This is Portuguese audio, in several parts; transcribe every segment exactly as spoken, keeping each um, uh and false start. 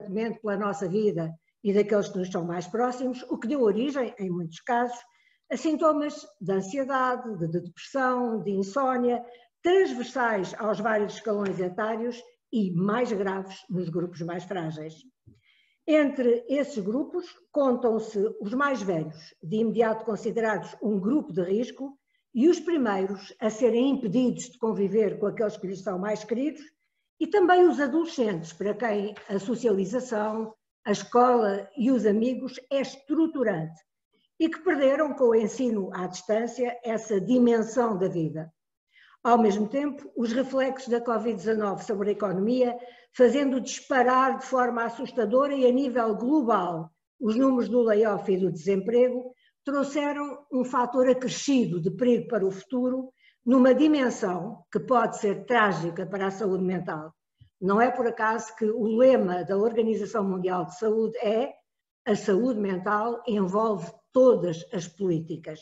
constantemente pela nossa vida e daqueles que nos são mais próximos, o que deu origem, em muitos casos, a sintomas de ansiedade, de depressão, de insónia, transversais aos vários escalões etários e mais graves nos grupos mais frágeis. Entre esses grupos contam-se os mais velhos, de imediato considerados um grupo de risco, e os primeiros a serem impedidos de conviver com aqueles que lhes são mais queridos, e também os adolescentes, para quem a socialização, a escola e os amigos é estruturante, e que perderam com o ensino à distância essa dimensão da vida. Ao mesmo tempo, os reflexos da Covid dezanove sobre a economia, fazendo disparar de forma assustadora e a nível global os números do layoff e do desemprego, trouxeram um fator acrescido de perigo para o futuro, numa dimensão que pode ser trágica para a saúde mental. Não é por acaso que o lema da Organização Mundial de Saúde é: a saúde mental envolve todas as políticas.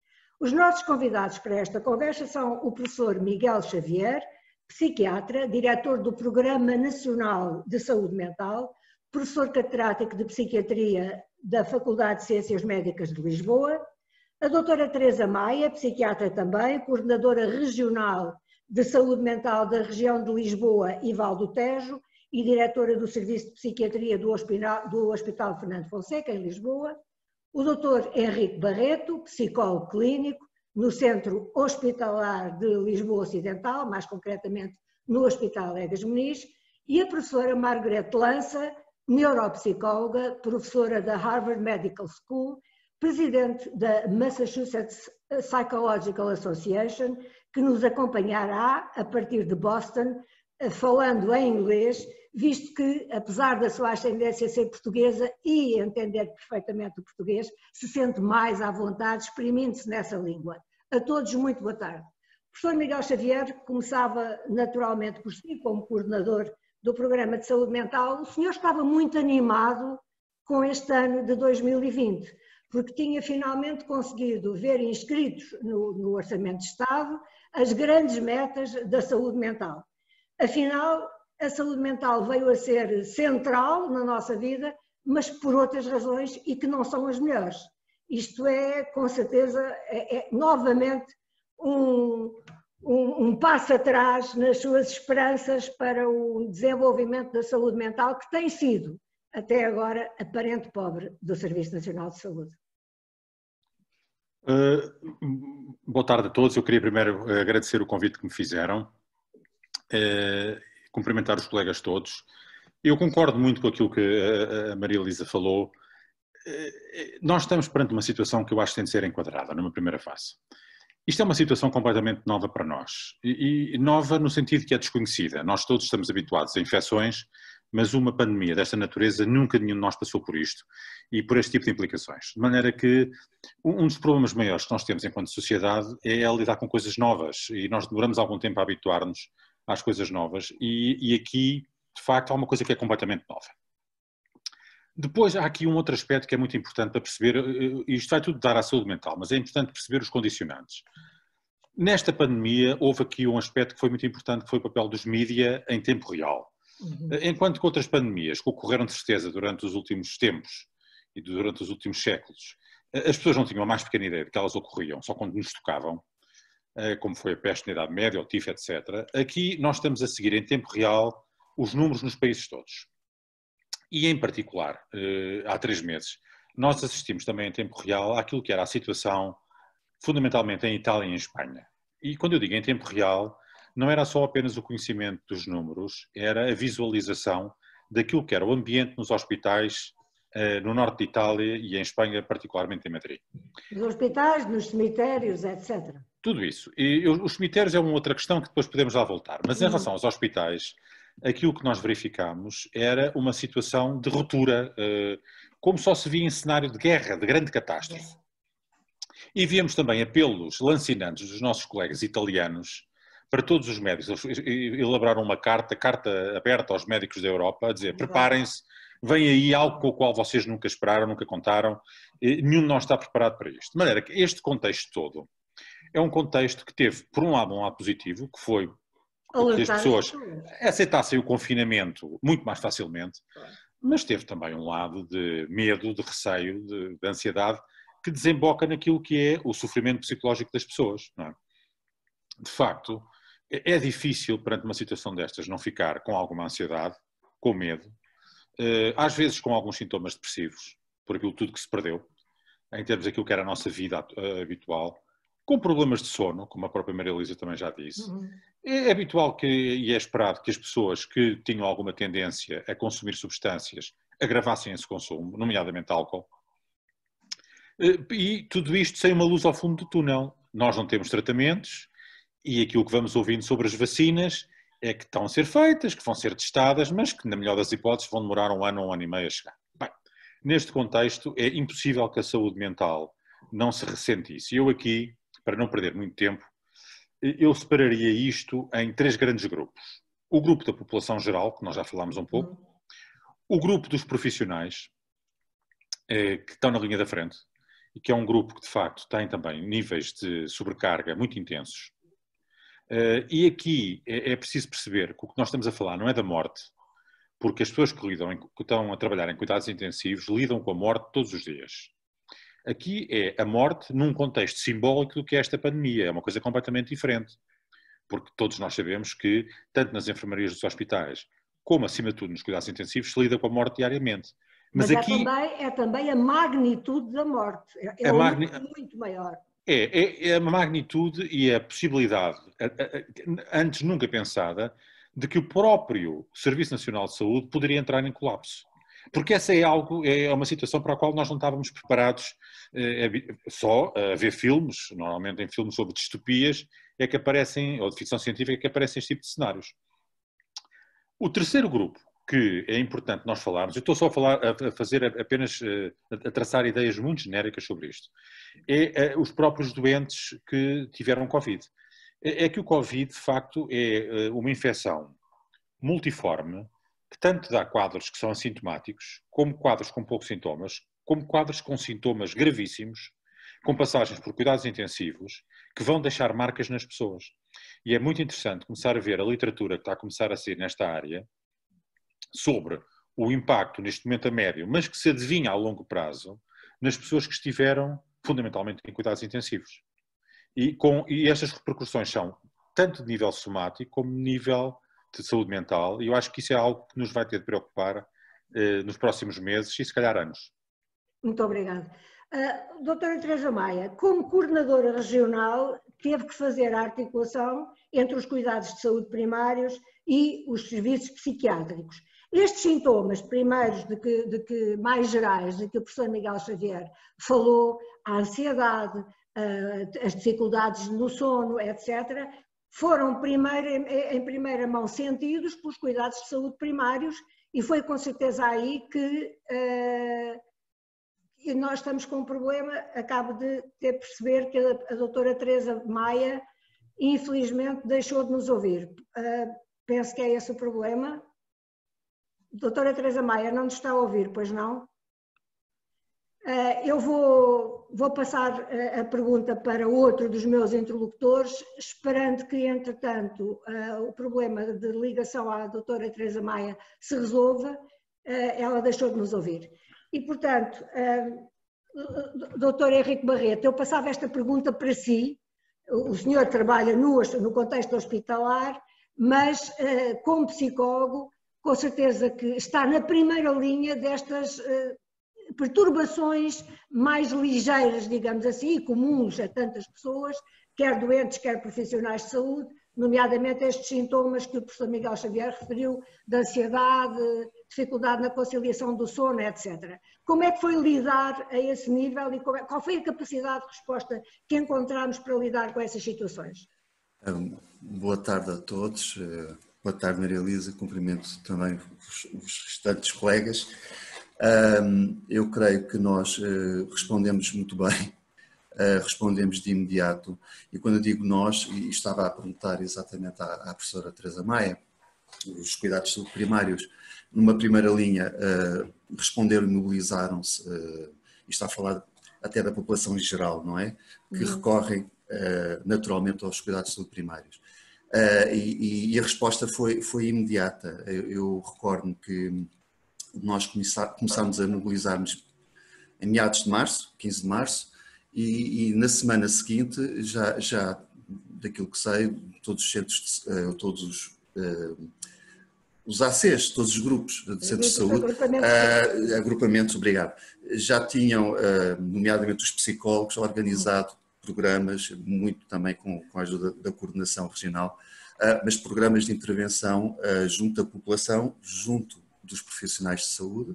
Os nossos convidados para esta conversa são o professor Miguel Xavier, psiquiatra, diretor do Programa Nacional de Saúde Mental, professor catedrático de Psiquiatria da Faculdade de Ciências Médicas de Lisboa, a doutora Teresa Maia, psiquiatra também, coordenadora regional de Saúde Mental da região de Lisboa e Val do Tejo e diretora do Serviço de Psiquiatria do Hospital, do Hospital Fernando Fonseca, em Lisboa, o doutor Henrique Barreto, psicólogo clínico, no Centro Hospitalar de Lisboa Ocidental, mais concretamente no Hospital Egas Muniz, e a professora Margaret Lança, neuropsicóloga, professora da Harvard Medical School, presidente da Massachusetts Psychological Association, que nos acompanhará a partir de Boston, falando em inglês, visto que, apesar da sua ascendência ser portuguesa e entender perfeitamente o português, se sente mais à vontade exprimindo-se nessa língua. A todos, muito boa tarde. O professor Miguel Xavier começava naturalmente por si, como coordenador do Programa de Saúde Mental. O senhor estava muito animado com este ano de dois mil e vinte, porque tinha finalmente conseguido ver inscritos no, no Orçamento de Estado as grandes metas da saúde mental. Afinal, a saúde mental veio a ser central na nossa vida, mas por outras razões e que não são as melhores. Isto é, com certeza, é, é novamente um, um, um passo atrás nas suas esperanças para o desenvolvimento da saúde mental, que tem sido, até agora, a parente pobre do Serviço Nacional de Saúde. Uh, boa tarde a todos. Eu queria primeiro agradecer o convite que me fizeram. Uh, cumprimentar os colegas todos. Eu concordo muito com aquilo que a Maria Elisa falou. Nós estamos perante uma situação que eu acho que tem de ser enquadrada numa primeira fase. Isto é uma situação completamente nova para nós. E, e nova no sentido que é desconhecida. Nós todos estamos habituados a infecções, mas uma pandemia desta natureza, nunca nenhum de nós passou por isto e por este tipo de implicações. De maneira que um dos problemas maiores que nós temos enquanto sociedade é lidar com coisas novas e nós demoramos algum tempo a habituar-nos às coisas novas e, e aqui, de facto, há uma coisa que é completamente nova. Depois há aqui um outro aspecto que é muito importante para perceber, isto vai tudo dar à saúde mental, mas é importante perceber os condicionantes. Nesta pandemia houve aqui um aspecto que foi muito importante, que foi o papel dos mídia em tempo real. Uhum. Enquanto que outras pandemias que ocorreram de certeza durante os últimos tempos e durante os últimos séculos, as pessoas não tinham a mais pequena ideia de que elas ocorriam, só quando nos tocavam, como foi a peste na Idade Média, o tifo, etcétera. Aqui nós estamos a seguir em tempo real os números nos países todos. E em particular, há três meses, nós assistimos também em tempo real àquilo que era a situação fundamentalmente em Itália e em Espanha. E quando eu digo em tempo real, não era só apenas o conhecimento dos números, era a visualização daquilo que era o ambiente nos hospitais no norte de Itália e em Espanha, particularmente em Madrid. Nos hospitais, nos cemitérios, etcétera. Tudo isso. E os cemitérios é uma outra questão que depois podemos lá voltar. Mas em uhum. relação aos hospitais, aquilo que nós verificámos era uma situação de ruptura, como só se via em cenário de guerra, de grande catástrofe. E víamos também apelos lancinantes dos nossos colegas italianos para todos os médicos. Eles elaboraram uma carta, carta aberta aos médicos da Europa, a dizer, preparem-se, vem aí algo com o qual vocês nunca esperaram, nunca contaram, nenhum de nós está preparado para isto. De maneira que este contexto todo é um contexto que teve, por um lado, um lado positivo, que foi que as pessoas aceitassem o confinamento muito mais facilmente, mas teve também um lado de medo, de receio, de, de ansiedade, que desemboca naquilo que é o sofrimento psicológico das pessoas, não é? De facto, é difícil, perante uma situação destas, não ficar com alguma ansiedade, com medo, às vezes com alguns sintomas depressivos, por aquilo tudo que se perdeu, em termos daquilo que era a nossa vida habitual, com problemas de sono, como a própria Maria Elisa também já disse. Uhum. É habitual que, e é esperado que as pessoas que tinham alguma tendência a consumir substâncias agravassem esse consumo, nomeadamente álcool. E tudo isto sem uma luz ao fundo do túnel. Nós não temos tratamentos e aquilo que vamos ouvindo sobre as vacinas é que estão a ser feitas, que vão ser testadas, mas que, na melhor das hipóteses, vão demorar um ano ou um ano e meio a chegar. Bem, neste contexto, é impossível que a saúde mental não se ressentisse. E eu aqui, para não perder muito tempo, eu separaria isto em três grandes grupos. O grupo da população geral, que nós já falámos um pouco, o grupo dos profissionais, que estão na linha da frente, e que é um grupo que, de facto, tem também níveis de sobrecarga muito intensos. E aqui é preciso perceber que o que nós estamos a falar não é da morte, porque as pessoas que, lidam, que estão a trabalhar em cuidados intensivos lidam com a morte todos os dias. Aqui é a morte num contexto simbólico do que é esta pandemia, é uma coisa completamente diferente. Porque todos nós sabemos que, tanto nas enfermarias dos hospitais, como acima de tudo nos cuidados intensivos, se lida com a morte diariamente. Mas, Mas aqui, é, também, é também a magnitude da morte, é, é magni... muito maior. É, é, é a magnitude e a possibilidade, antes nunca pensada, de que o próprio Serviço Nacional de Saúde poderia entrar em colapso. Porque essa é algo, é uma situação para a qual nós não estávamos preparados, é, só a ver filmes, normalmente em filmes sobre distopias, é que aparecem, ou de ficção científica, é que aparecem este tipo de cenários. O terceiro grupo, que é importante nós falarmos, eu estou só a, falar, a fazer apenas, a traçar ideias muito genéricas sobre isto, é os próprios doentes que tiveram Covid. É que o Covid, de facto, é uma infecção multiforme, que tanto dá quadros que são assintomáticos, como quadros com poucos sintomas, como quadros com sintomas gravíssimos, com passagens por cuidados intensivos, que vão deixar marcas nas pessoas. E é muito interessante começar a ver a literatura que está a começar a ser nesta área, sobre o impacto neste momento a médio, mas que se adivinha a longo prazo, nas pessoas que estiveram fundamentalmente em cuidados intensivos. E, com, e estas repercussões são tanto de nível somático como de nível de saúde mental, e eu acho que isso é algo que nos vai ter de preocupar eh, nos próximos meses e se calhar anos. Muito obrigada. Uh, doutora Teresa Maia, como coordenadora regional, teve que fazer a articulação entre os cuidados de saúde primários e os serviços psiquiátricos. Estes sintomas primeiros, de que, de que mais gerais, de que o professor Miguel Xavier falou, a ansiedade, uh, as dificuldades no sono, etcétera, foram primeiro, em, em primeira mão sentidos pelos cuidados de saúde primários e foi com certeza aí que uh, nós estamos com um problema. Acabo de ter perceber que a, a doutora Teresa Maia infelizmente deixou de nos ouvir. Uh, penso que é esse o problema. Doutora Teresa Maia, não nos está a ouvir, pois não? Uh, eu vou, vou passar a, a pergunta para outro dos meus interlocutores, esperando que, entretanto, uh, o problema de ligação à doutora Teresa Maia se resolva. Uh, ela deixou de nos ouvir. E, portanto, uh, doutor Henrique Barreto, eu passava esta pergunta para si. O senhor trabalha no, no contexto hospitalar, mas, uh, como psicólogo, com certeza que está na primeira linha destas uh, perturbações mais ligeiras, digamos assim, e comuns a tantas pessoas, quer doentes, quer profissionais de saúde, nomeadamente estes sintomas que o professor Miguel Xavier referiu, de ansiedade, dificuldade na conciliação do sono, etcétera. Como é que foi lidar a esse nível e qual foi a capacidade de resposta que encontramos para lidar com essas situações? Um, boa tarde a todos. Boa tarde, Maria Elisa. Cumprimento também os, os restantes colegas. Um, eu creio que nós uh, respondemos muito bem, uh, respondemos de imediato. E quando eu digo nós, e estava a perguntar exatamente à, à professora Teresa Maia, os cuidados de saúde primários, numa primeira linha, uh, responderam e mobilizaram-se, uh, e está a falar até da população em geral, não é? Que uhum. recorrem uh, naturalmente aos cuidados de saúde primários. Uh, e, e a resposta foi, foi imediata. Eu, eu recordo-me que nós começámos a mobilizar-nos em meados de março, quinze de março, e, e na semana seguinte, já, já daquilo que sei, todos os centros, de, todos os, uh, os A Cs, todos os grupos de centros de saúde, agrupamentos, uh, agrupamentos obrigado, já tinham, uh, nomeadamente os psicólogos, organizado programas, muito também com, com a ajuda da coordenação regional, uh, mas programas de intervenção uh, junto da população, junto dos profissionais de saúde,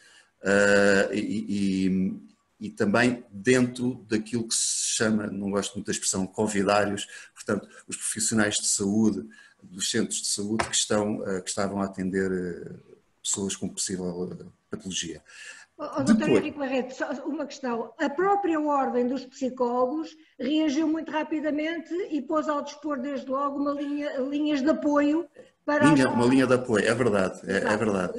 uh, e, e, e também dentro daquilo que se chama, não gosto muito da expressão, convidários, portanto, os profissionais de saúde, dos centros de saúde que, estão, uh, que estavam a atender uh, pessoas com possível patologia. Oh, doutor Henrique Barreto, só uma questão. A própria ordem dos psicólogos reagiu muito rapidamente e pôs ao dispor desde logo uma linha, linhas de apoio para... Linha, uma linha de apoio, é verdade, é, é verdade.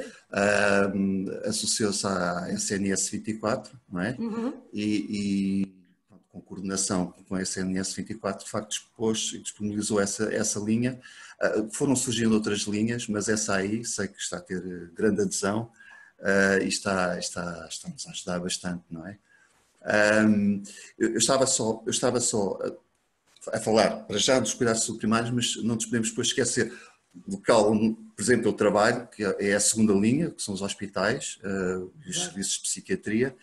Uh, associou-se à S N S vinte e quatro, não é? Uhum. E, e com coordenação com a S N S vinte e quatro, de facto, expôs e disponibilizou essa, essa linha. Uh, foram surgindo outras linhas, mas essa aí sei que está a ter grande adesão. Uh, e está, está, está-nos a ajudar bastante, não é? Um, eu, eu estava só, eu estava só a, a falar para já dos cuidados de saúde primários, mas não nos podemos depois esquecer o local onde, por exemplo, eu trabalho, que é a segunda linha, que são os hospitais, uh, os serviços de psiquiatria,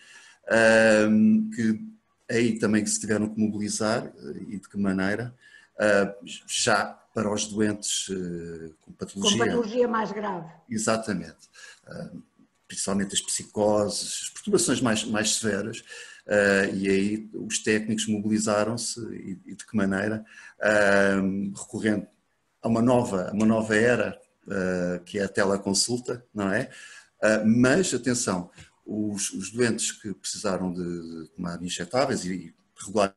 uh, que aí também se tiveram que mobilizar, uh, e de que maneira, uh, já para os doentes uh, com patologia. Com patologia mais grave. Exatamente. Uh, principalmente as psicoses, as perturbações mais, mais severas, uh, e aí os técnicos mobilizaram-se, e, e de que maneira, uh, recorrendo a uma nova, uma nova era, uh, que é a teleconsulta, não é? Uh, mas, atenção, os, os doentes que precisaram de, de tomar injetáveis e, e regularmente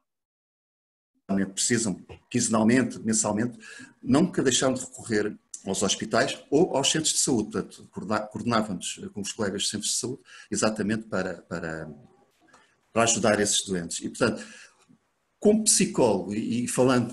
precisam, quinzenalmente, mensalmente, nunca deixaram de recorrer aos hospitais ou aos centros de saúde. Portanto, coordenávamos com os colegas de centros de saúde exatamente para, para, para ajudar esses doentes. E, portanto, como psicólogo e falando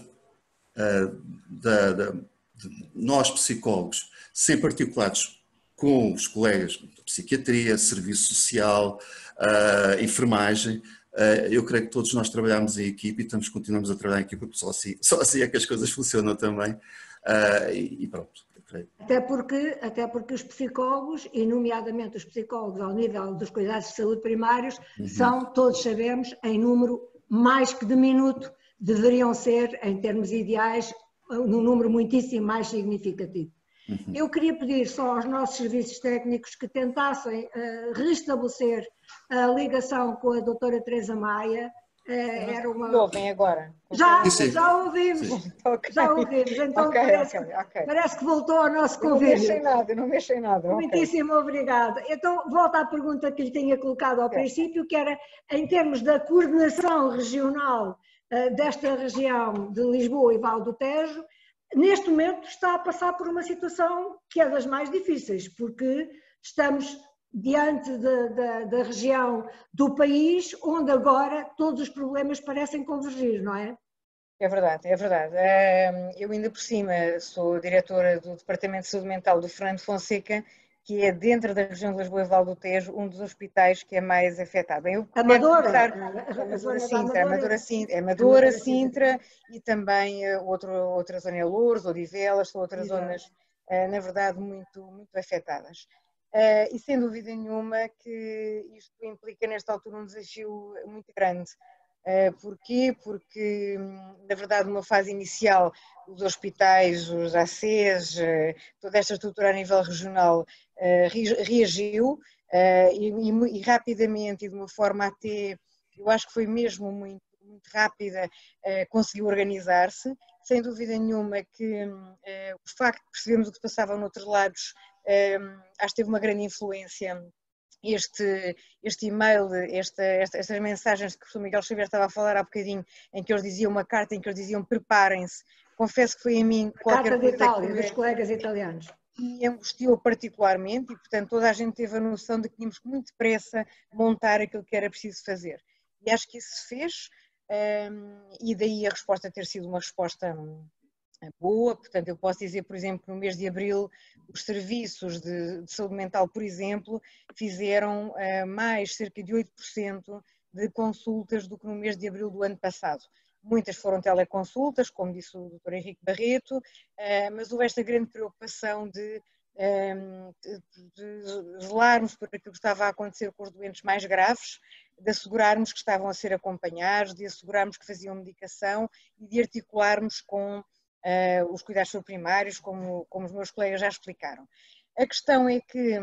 uh, da, da, de nós psicólogos, sempre articulados com os colegas de psiquiatria, serviço social, uh, enfermagem, uh, eu creio que todos nós trabalhamos em equipe e estamos, continuamos a trabalhar em equipe, porque só assim, só assim é que as coisas funcionam também. Uh, e, e pronto, creio. Até porque, até porque os psicólogos, e nomeadamente os psicólogos ao nível dos cuidados de saúde primários, uhum. são, todos sabemos, em número mais que diminuto, deveriam ser, em termos ideais, num número muitíssimo mais significativo. Uhum. Eu queria pedir só aos nossos serviços técnicos que tentassem uh, restabelecer a ligação com a doutora Teresa Maia. É, era uma... ouvem agora? Já, já ouvimos, okay. já ouvimos, então okay, parece, okay, okay. parece que voltou ao nosso convívio. Não mexem nada, não mexem nada. Muitíssimo okay. obrigada. Então, volto à pergunta que lhe tinha colocado ao okay. princípio, que era, em termos da coordenação regional uh, desta região de Lisboa e Val do Tejo, neste momento está a passar por uma situação que é das mais difíceis, porque estamos diante da, da, da região do país, onde agora todos os problemas parecem convergir, não é? É verdade, é verdade. Eu ainda por cima sou diretora do Departamento de Saúde Mental do Fernando Fonseca, que é dentro da região de Lisboa e Val do Tejo, um dos hospitais que é mais afetado. Eu Amadora, começar, Amadora, Sintra, Amadora, Sintra, Amadora, Sintra e também outro, outra zona é Louros, Odivelas, são outras Exato. zonas, na verdade, muito, muito afetadas. Uh, e sem dúvida nenhuma que isto implica nesta altura um desafio muito grande. Uh, porquê? Porque, na verdade, numa fase inicial, os hospitais, os A Cs, uh, toda esta estrutura a nível regional uh, reagiu uh, e, e, e rapidamente e de uma forma até, eu acho que foi mesmo muito, muito rápida, uh, conseguiu organizar-se. Sem dúvida nenhuma que uh, o facto de percebermos o que se passava noutros lados Um, acho que teve uma grande influência este, este e-mail, esta, esta, estas mensagens que o professor Miguel Xavier estava a falar há bocadinho, em que eles diziam uma carta, em que eles diziam preparem-se. Confesso que foi a mim qualquer coisa... Carta de Itália, dos colegas italianos. Me angustiou particularmente e, portanto, toda a gente teve a noção de que tínhamos muito depressa montar aquilo que era preciso fazer. E acho que isso se fez um, e daí a resposta ter sido uma resposta... Um, boa, portanto eu posso dizer, por exemplo, no mês de abril os serviços de, de saúde mental, por exemplo, fizeram uh, mais cerca de oito por cento de consultas do que no mês de abril do ano passado. Muitas foram teleconsultas, como disse o doutor Henrique Barreto, uh, mas houve esta grande preocupação de, um, de, de zelarmos por aquilo que estava a acontecer com os doentes mais graves, de assegurarmos que estavam a ser acompanhados, de assegurarmos que faziam medicação e de articularmos com Uh, os cuidados primários, como, como os meus colegas já explicaram. A questão é que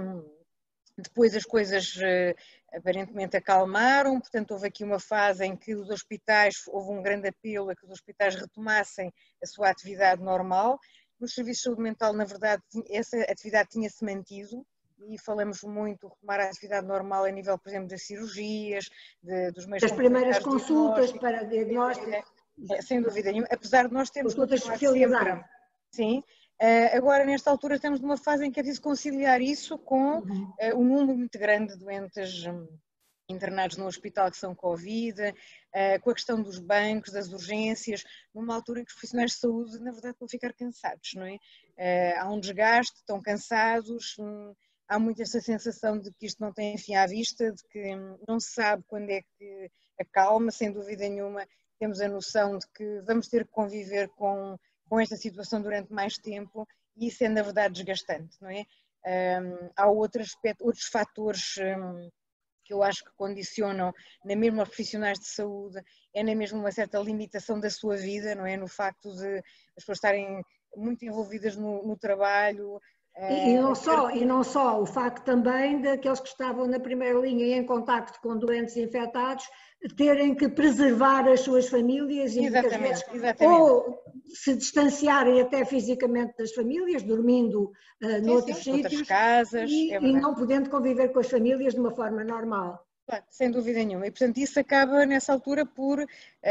depois as coisas uh, aparentemente acalmaram, portanto houve aqui uma fase em que os hospitais, houve um grande apelo a que os hospitais retomassem a sua atividade normal. Nos serviços de saúde mental, na verdade, essa atividade tinha-se mantido, e falamos muito de retomar a atividade normal a nível, por exemplo, das cirurgias, de, dos meios das primeiras consultas para diagnóstico. É, sem dúvida nenhuma, apesar de nós termos toda especialidade. Sim, uh, agora nesta altura estamos numa fase em que é preciso conciliar isso com uhum. uh, um número muito grande de doentes um, internados no hospital que são Covid, uh, com a questão dos bancos, das urgências, numa altura em que os profissionais de saúde, na verdade, vão ficar cansados, não é? Uh, há um desgaste, estão cansados, um, há muito essa sensação de que isto não tem fim à vista, de que um, não se sabe quando é que acalma, sem dúvida nenhuma. Temos a noção de que vamos ter que conviver com, com esta situação durante mais tempo e isso é, na verdade, desgastante, não é? Um, há outro aspecto, outros fatores um, que eu acho que condicionam, na mesma aos profissionais de saúde, é na mesma uma certa limitação da sua vida, não é? No facto de as pessoas estarem muito envolvidas no, no trabalho. E, e, não só, e não só, o facto também daqueles que estavam na primeira linha e em contacto com doentes infectados terem que preservar as suas famílias e exatamente, muitas vezes exatamente. ou se distanciarem até fisicamente das famílias, dormindo uh, noutros sim, sítios outras casas, e, é e não podendo conviver com as famílias de uma forma normal. Claro, sem dúvida nenhuma. E, portanto, isso acaba, nessa altura, por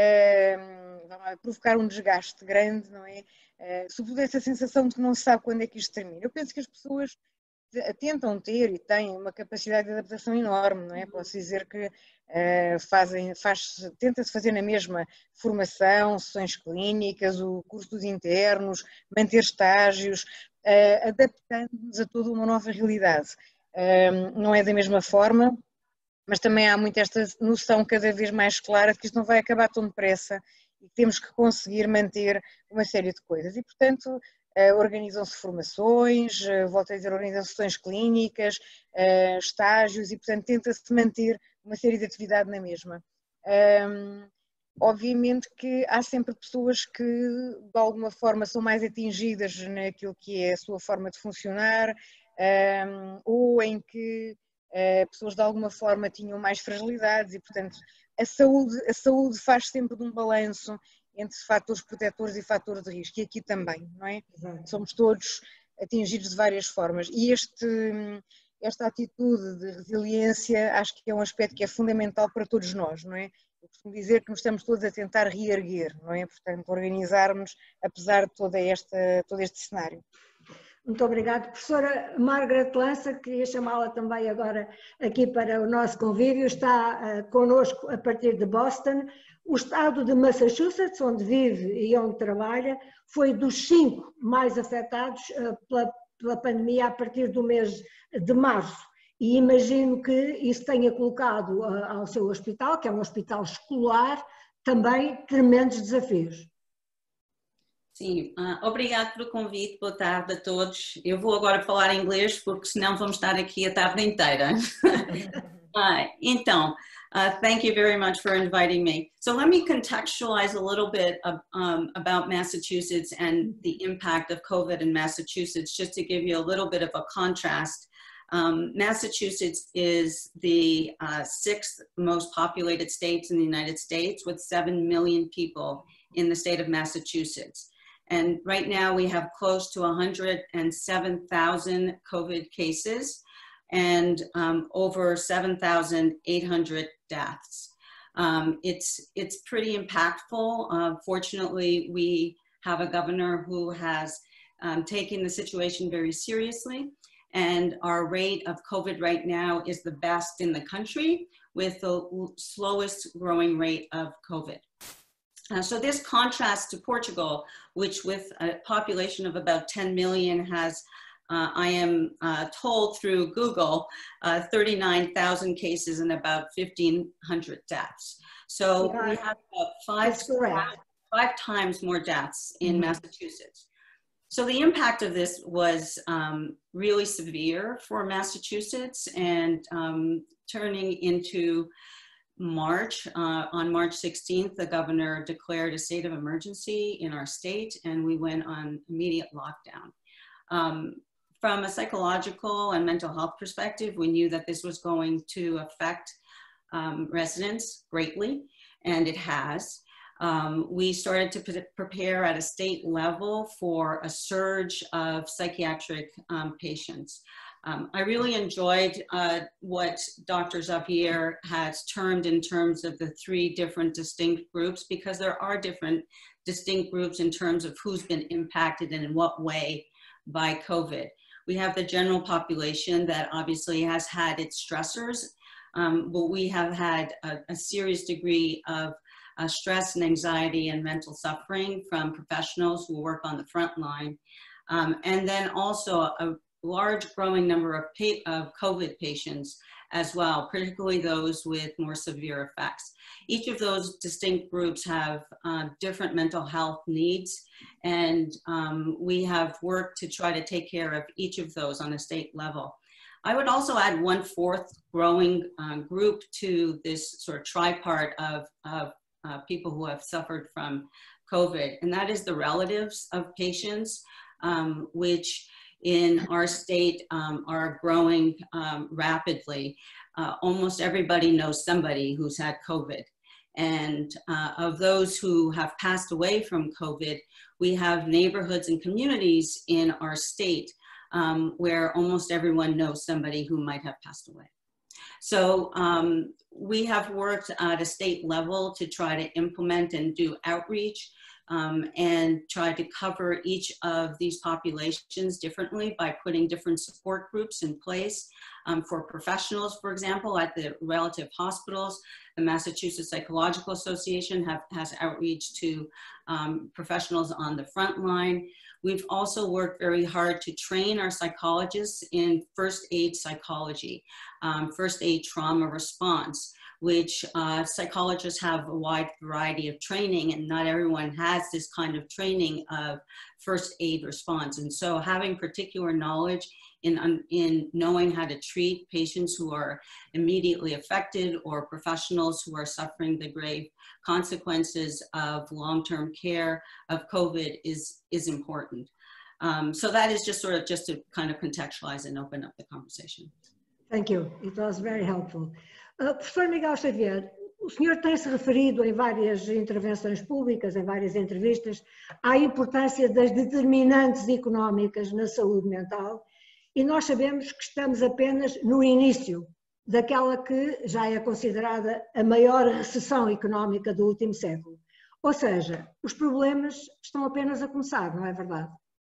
uh, provocar um desgaste grande, não é? Uh, sobretudo essa sensação de que não se sabe quando é que isto termina. Eu penso que as pessoas tentam ter e têm uma capacidade de adaptação enorme, não é? Posso dizer que uh, fazem, faz, tenta-se fazer na mesma formação, sessões clínicas, o curso dos internos, manter estágios, uh, adaptando-nos a toda uma nova realidade. Uh, não é da mesma forma, mas também há muito esta noção cada vez mais clara de que isto não vai acabar tão depressa e que temos que conseguir manter uma série de coisas. E, portanto, uh, organizam-se formações, uh, volto a dizer, organizações clínicas, uh, estágios e, portanto, tenta-se manter uma série de atividade na mesma. Um, obviamente que há sempre pessoas que, de alguma forma, são mais atingidas naquilo que é a sua forma de funcionar, um, ou em que Uh, pessoas de alguma forma tinham mais fragilidades e, portanto, a saúde, a saúde faz sempre de um balanço entre fatores protetores e fatores de risco, e aqui também, não é? Exato. Somos todos atingidos de várias formas e este, esta atitude de resiliência acho que é um aspecto que é fundamental para todos nós, não é? Eu costumo dizer que nos estamos todos a tentar reerguer, não é? Portanto, organizarmos apesar de toda esta, todo este cenário. Muito obrigada. Professora Margaret Lança, queria chamá-la também agora aqui para o nosso convívio, está uh, connosco a partir de Boston. O estado de Massachusetts, onde vive e onde trabalha, foi dos cinco mais afetados uh, pela, pela pandemia a partir do mês de março. E imagino que isso tenha colocado uh, ao seu hospital, que é um hospital escolar, também tremendos desafios. Sim, uh, obrigado pelo convite, boa tarde a todos. Eu vou agora falar inglês porque senão vamos estar aqui a tarde inteira. uh, então, uh, thank you very much for inviting me. So let me contextualize a little bit of, um, about Massachusetts and the impact of COVID in Massachusetts, just to give you a little bit of a contrast. Um, Massachusetts is the uh, sixth most populated state in the United States with seven million people in the state of Massachusetts. And right now we have close to one hundred seven thousand COVID cases and um, over seven thousand eight hundred deaths. Um, it's, it's pretty impactful. Uh, fortunately, we have a governor who has um, taken the situation very seriously. And our rate of COVID right now is the best in the country with the slowest growing rate of COVID. Uh, so this contrasts to Portugal, which with a population of about ten million has, uh, I am uh, told through Google, uh, thirty-nine thousand cases and about fifteen hundred deaths. So yeah, we have about five, five times more deaths in mm-hmm. Massachusetts. So the impact of this was um, really severe for Massachusetts, and um, turning into March, uh, on March sixteenth, the governor declared a state of emergency in our state, and we went on immediate lockdown. Um, from a psychological and mental health perspective, we knew that this was going to affect um, residents greatly, and it has. Um, we started to pre prepare at a state level for a surge of psychiatric um, patients. Um, I really enjoyed uh, what Doctor Xavier has termed in terms of the three different distinct groups, because there are different distinct groups in terms of who's been impacted and in what way by COVID. We have the general population that obviously has had its stressors, um, but we have had a, a serious degree of Uh, stress and anxiety and mental suffering from professionals who work on the front line. Um, and then also a large growing number of, of COVID patients as well, particularly those with more severe effects. Each of those distinct groups have uh, different mental health needs, and um, we have worked to try to take care of each of those on a state level. I would also add one fourth growing uh, group to this sort of tripart of, of Uh, people who have suffered from COVID, and that is the relatives of patients, um, which in our state um, are growing um, rapidly. Uh, almost everybody knows somebody who's had COVID. And uh, of those who have passed away from COVID, we have neighborhoods and communities in our state um, where almost everyone knows somebody who might have passed away. So um, we have worked at a state level to try to implement and do outreach um, and try to cover each of these populations differently by putting different support groups in place um, for professionals. For example, at the relative hospitals, the Massachusetts Psychological Association have, has outreach to um, professionals on the front line. We've also worked very hard to train our psychologists in first aid psychology, um, first aid trauma response, which uh, psychologists have a wide variety of training, and not everyone has this kind of training of first aid response. And so having particular knowledge in, in knowing how to treat patients who are immediately affected or professionals who are suffering the grave consequences of long-term care of COVID is, is important. Um, so that is just sort of just to kind of contextualize and open up the conversation. Thank you. It was very helpful. Uh, Professor Miguel Xavier, o senhor tem-se referido em várias intervenções públicas, em várias entrevistas, à importância das determinantes económicas na saúde mental, e nós sabemos que estamos apenas no início daquela que já é considerada a maior recessão económica do último século. Ou seja, os problemas estão apenas a começar, não é verdade?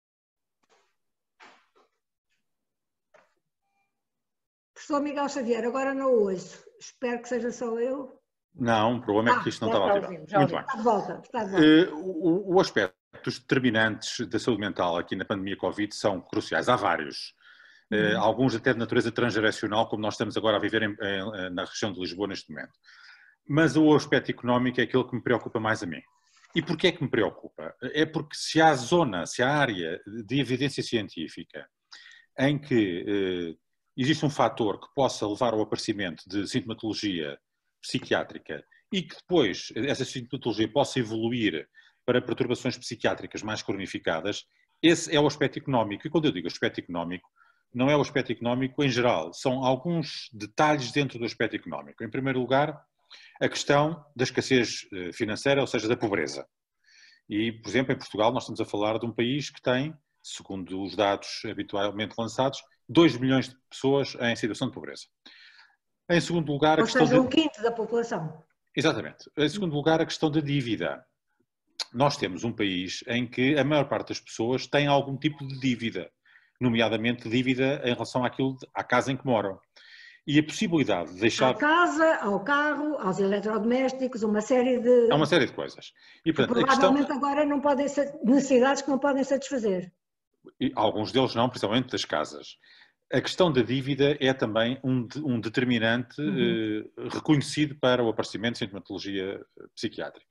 Professor Miguel Xavier, agora não ouço. Espero que seja só eu. Não, o problema ah, é que isto não estava a ativar. Muito bem. Está de volta. Está de volta. Uh, o, o aspecto dos determinantes da saúde mental aqui na pandemia Covid são cruciais. Há vários. Uh, uhum. Alguns até de natureza transgeracional, como nós estamos agora a viver em, em, na região de Lisboa neste momento. Mas o aspecto económico é aquele que me preocupa mais a mim. E porquê é que me preocupa? É porque se há zona, se há área de evidência científica em que uh, existe um fator que possa levar ao aparecimento de sintomatologia psiquiátrica e que depois essa sintomatologia possa evoluir para perturbações psiquiátricas mais cronificadas, esse é o aspecto económico. E quando eu digo aspecto económico, não é o aspecto económico em geral, são alguns detalhes dentro do aspecto económico. Em primeiro lugar, a questão da escassez financeira, ou seja, da pobreza. E, por exemplo, em Portugal nós estamos a falar de um país que tem, segundo os dados habitualmente lançados, dois milhões de pessoas em situação de pobreza. Em segundo lugar, a Ou questão seja, um de... quinto da população. Exatamente. Em segundo lugar, a questão da dívida. Nós temos um país em que a maior parte das pessoas tem algum tipo de dívida, nomeadamente dívida em relação àquilo, à casa em que moram. E a possibilidade de deixar... À casa, ao carro, aos eletrodomésticos, uma série de... Há uma série de coisas. E, portanto, provavelmente questão... agora não podem ser necessidades que não podem satisfazer. E alguns deles não, principalmente das casas. A questão da dívida é também um, um determinante uhum. eh, reconhecido para o aparecimento de sintomatologia psiquiátrica.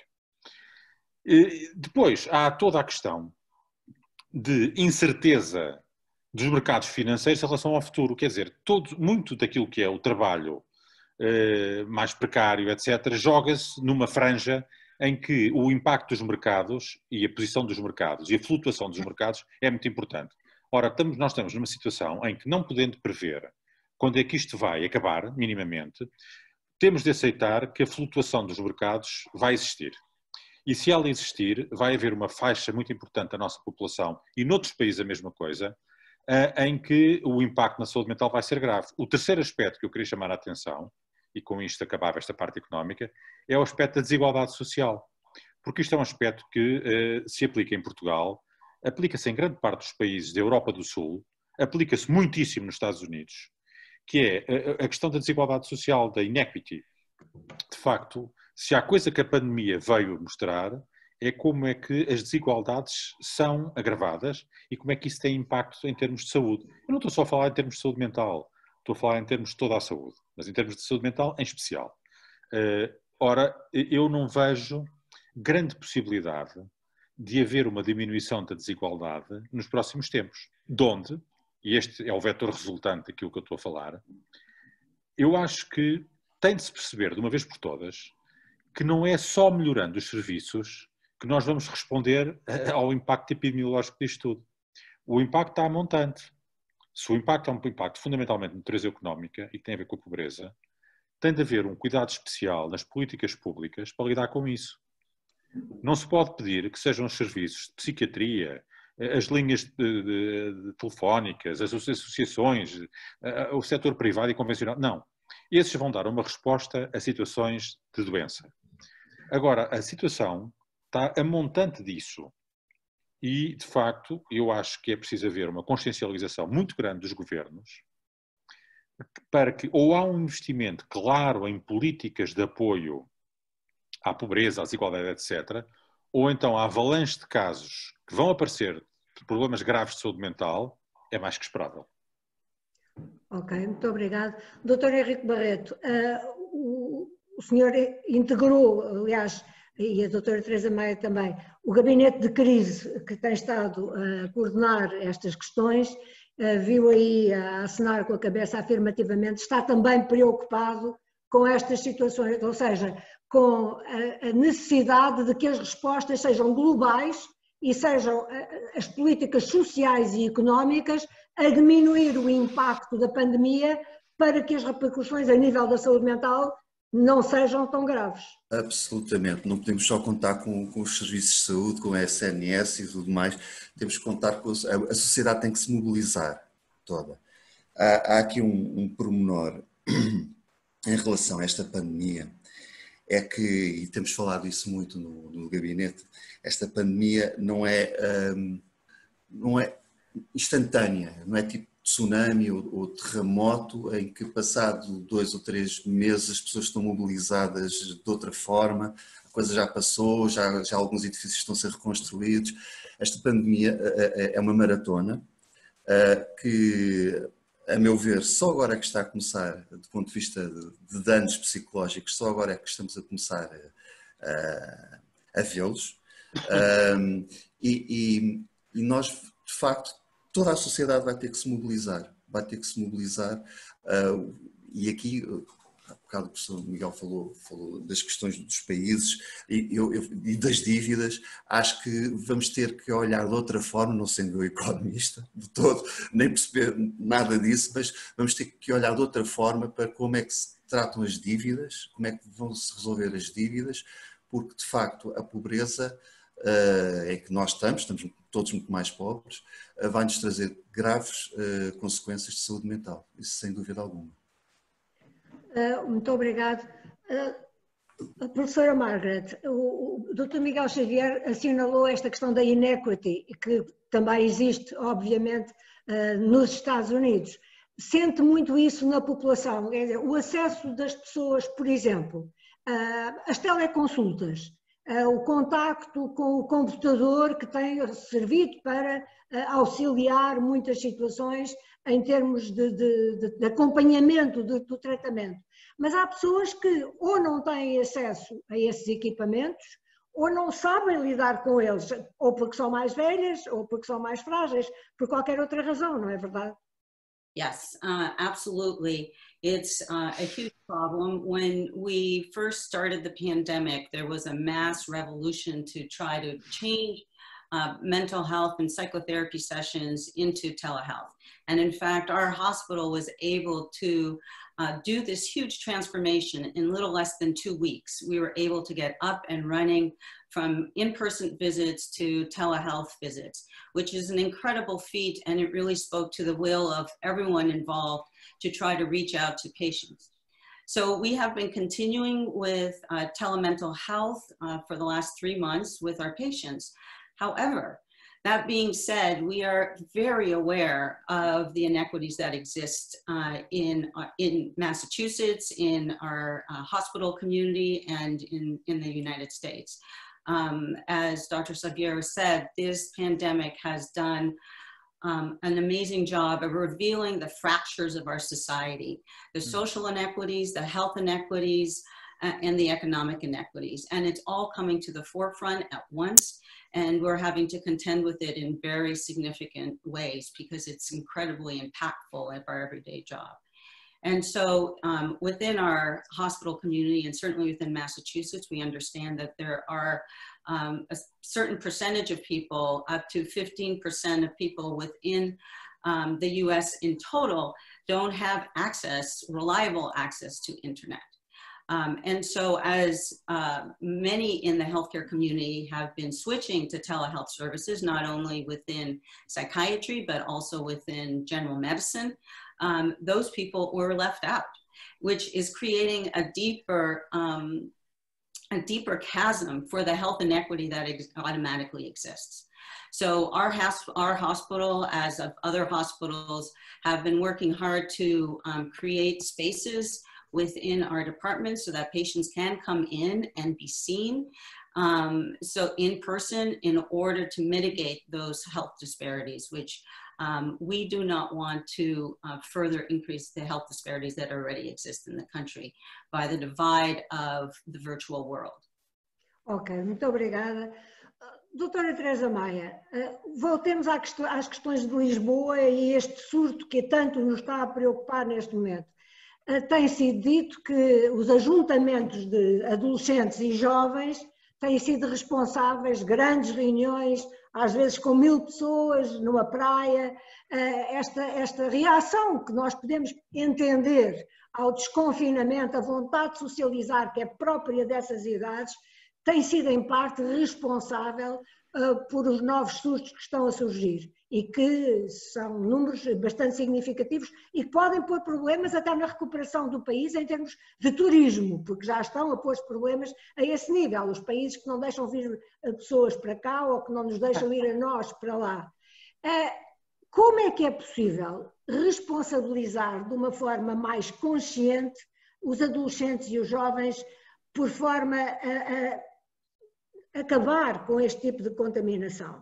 E depois, há toda a questão de incerteza dos mercados financeiros em relação ao futuro. Quer dizer, todo, muito daquilo que é o trabalho eh, mais precário, etcétera, joga-se numa franja em que o impacto dos mercados e a posição dos mercados e a flutuação dos mercados é muito importante. Ora, estamos, nós estamos numa situação em que, não podendo prever quando é que isto vai acabar, minimamente, temos de aceitar que a flutuação dos mercados vai existir. E se ela existir, vai haver uma faixa muito importante da nossa população, e noutros países a mesma coisa, em que o impacto na saúde mental vai ser grave. O terceiro aspecto que eu queria chamar a atenção, e com isto acabava esta parte económica, é o aspecto da desigualdade social. Porque isto é um aspecto que uh, se aplica em Portugal, aplica-se em grande parte dos países da Europa do Sul, aplica-se muitíssimo nos Estados Unidos, que é a, a questão da desigualdade social, da inequity. De facto, se há coisa que a pandemia veio mostrar, é como é que as desigualdades são agravadas e como é que isso tem impacto em termos de saúde. Eu não estou só a falar em termos de saúde mental, estou a falar em termos de toda a saúde, mas em termos de saúde mental em especial. Uh, ora, eu não vejo grande possibilidade de haver uma diminuição da desigualdade nos próximos tempos. De onde, e este é o vetor resultante daquilo que eu estou a falar, eu acho que tem de se perceber de uma vez por todas que não é só melhorando os serviços que nós vamos responder ao impacto epidemiológico disto tudo. O impacto está a montante. Se o impacto é um impacto fundamentalmente de natureza económica e que tem a ver com a pobreza, tem de haver um cuidado especial nas políticas públicas para lidar com isso. Não se pode pedir que sejam os serviços de psiquiatria, as linhas de, de, de telefónicas, as associações, o setor privado e convencional. Não. Esses vão dar uma resposta a situações de doença. Agora, a situação está a montante disso. E, de facto, eu acho que é preciso haver uma consciencialização muito grande dos governos para que ou há um investimento claro em políticas de apoio à pobreza, à desigualdade, etcétera, ou então a avalanche de casos que vão aparecer de problemas graves de saúde mental é mais que esperável. Ok, muito obrigado. doutor Henrique Barreto, uh, o, o senhor integrou, aliás, e a doutora Teresa Maia também, o gabinete de crise que tem estado a coordenar estas questões, uh, viu aí a acenar com a cabeça afirmativamente, está também preocupado com estas situações, ou seja, com a necessidade de que as respostas sejam globais e sejam as políticas sociais e económicas a diminuir o impacto da pandemia para que as repercussões a nível da saúde mental não sejam tão graves. Absolutamente, não podemos só contar com, com os serviços de saúde, com a S N S e tudo mais, temos que contar com a, a sociedade tem que se mobilizar toda. Há, há aqui um, um pormenor em relação a esta pandemia, é que, e temos falado isso muito no, no gabinete, esta pandemia não é, um, não é instantânea, não é tipo tsunami ou, ou terremoto em que passado dois ou três meses as pessoas estão mobilizadas de outra forma, a coisa já passou, já, já alguns edifícios estão a ser reconstruídos. Esta pandemia é uma maratona que, a meu ver, só agora é que está a começar, do ponto de vista de danos psicológicos, só agora é que estamos a começar a, a vê-los. Um, e, e, e nós, de facto, toda a sociedade vai ter que se mobilizar, vai ter que se mobilizar. Uh, e aqui, há bocado o professor Miguel falou, falou das questões dos países e, eu, eu, e das dívidas, acho que vamos ter que olhar de outra forma, não sendo eu economista de todo, nem perceber nada disso, mas vamos ter que olhar de outra forma para como é que se tratam as dívidas, como é que vão se resolver as dívidas, porque de facto a pobreza uh, é que nós estamos, estamos todos muito mais pobres, uh, vai-nos trazer graves uh, consequências de saúde mental, isso sem dúvida alguma. Uh, muito obrigado. Uh, professora Margaret, o, o doutor Miguel Xavier assinalou esta questão da inequity, que também existe, obviamente, uh, nos Estados Unidos. sente muito isso na população, quer dizer, o acesso das pessoas, por exemplo, as teleconsultas, o contacto com o computador que tem servido para auxiliar muitas situações em termos de, de, de acompanhamento do, do tratamento. Mas há pessoas que ou não têm acesso a esses equipamentos, ou não sabem lidar com eles, ou porque são mais velhas, ou porque são mais frágeis, por qualquer outra razão, não é verdade? Yes, uh, absolutely. It's uh, a huge problem. When we first started the pandemic, there was a mass revolution to try to change uh, mental health and psychotherapy sessions into telehealth. And in fact, our hospital was able to uh, do this huge transformation in little less than two weeks. We were able to get up and running from in-person visits to telehealth visits, which is an incredible feat, and it really spoke to the will of everyone involved to try to reach out to patients. So we have been continuing with uh, telemental health uh, for the last three months with our patients. However, that being said, we are very aware of the inequities that exist uh, in, uh, in Massachusetts, in our uh, hospital community, and in, in the United States. Um, as Doctor Salguero said, this pandemic has done um, an amazing job of revealing the fractures of our society, the social inequities, the health inequities, uh, and the economic inequities. And it's all coming to the forefront at once, and we're having to contend with it in very significant ways because it's incredibly impactful at our everyday job. And so um, within our hospital community, and certainly within Massachusetts, we understand that there are um, a certain percentage of people, up to fifteen percent of people within um, the U S in total, don't have access, reliable access to internet. Um, and so as uh, many in the healthcare community have been switching to telehealth services, not only within psychiatry, but also within general medicine, Um, those people were left out, which is creating a deeper, um, a deeper chasm for the health inequity that ex automatically exists. So our, our hospital, as of other hospitals, have been working hard to um, create spaces within our department so that patients can come in and be seen. Um, so in person, in order to mitigate those health disparities, which Um, we do not want to uh, further increase the health disparities that already exist in the country by the divide of the virtual world. Ok, muito obrigada. Doutora Teresa Maia, voltemos às questões de Lisboa e este surto que tanto nos está a preocupar neste momento. Tem sido dito que os ajuntamentos de adolescentes e jovens têm sido responsáveis, grandes reuniões, às vezes com mil pessoas numa praia, esta, esta reação que nós podemos entender ao desconfinamento, a vontade de socializar que é própria dessas idades, tem sido em parte responsável por os novos surtos que estão a surgir e que são números bastante significativos e que podem pôr problemas até na recuperação do país em termos de turismo, porque já estão a pôr problemas a esse nível, os países que não deixam vir pessoas para cá ou que não nos deixam ir a nós para lá. Como é que é possível responsabilizar de uma forma mais consciente os adolescentes e os jovens por forma a, a acabar com este tipo de contaminação?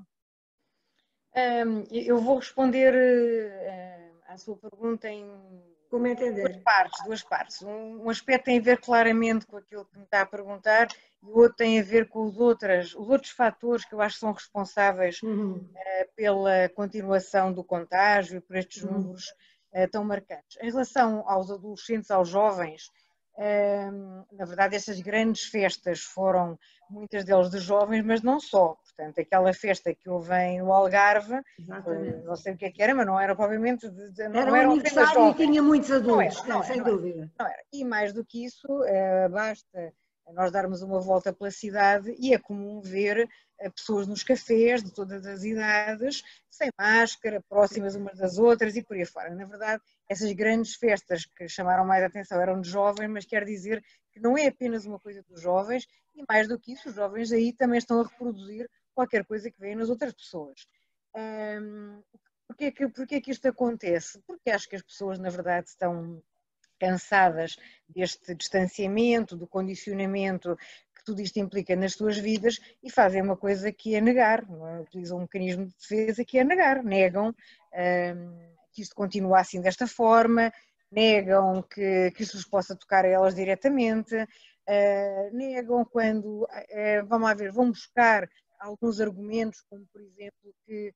Um, eu vou responder uh, à sua pergunta em Como entender? duas partes. Duas partes. Um, um aspecto tem a ver claramente com aquilo que me está a perguntar e o outro tem a ver com os, outras, os outros fatores que eu acho que são responsáveis uhum. uh, pela continuação do contágio e por estes uhum. números uh, tão marcantes. Em relação aos adolescentes, aos jovens, uh, na verdade essas grandes festas foram muitas delas de jovens, mas não só. Portanto, aquela festa que houve no Algarve, Exatamente. não sei o que é que era, mas não era provavelmente... De, de, não era um aniversário e tinha muitos adultos, não era, não, não, sem não dúvida. Não era. E mais do que isso, uh, basta nós darmos uma volta pela cidade e é comum ver uh, pessoas nos cafés de todas as idades, sem máscara, próximas umas das outras e por aí fora. Na verdade, essas grandes festas que chamaram mais a atenção eram de jovens, mas quer dizer que não é apenas uma coisa dos jovens e mais do que isso, os jovens aí também estão a reproduzir qualquer coisa que vem nas outras pessoas. Um, Porquê que, porquê que isto acontece? Porque acho que as pessoas, na verdade, estão cansadas deste distanciamento, do condicionamento que tudo isto implica nas suas vidas e fazem uma coisa que é negar, não é? Utilizam um mecanismo de defesa que é negar, negam hum, que isto continua assim desta forma, negam que, que isto lhes possa tocar a elas diretamente, uh, negam quando, uh, vamos lá ver, vão buscar alguns argumentos, como por exemplo que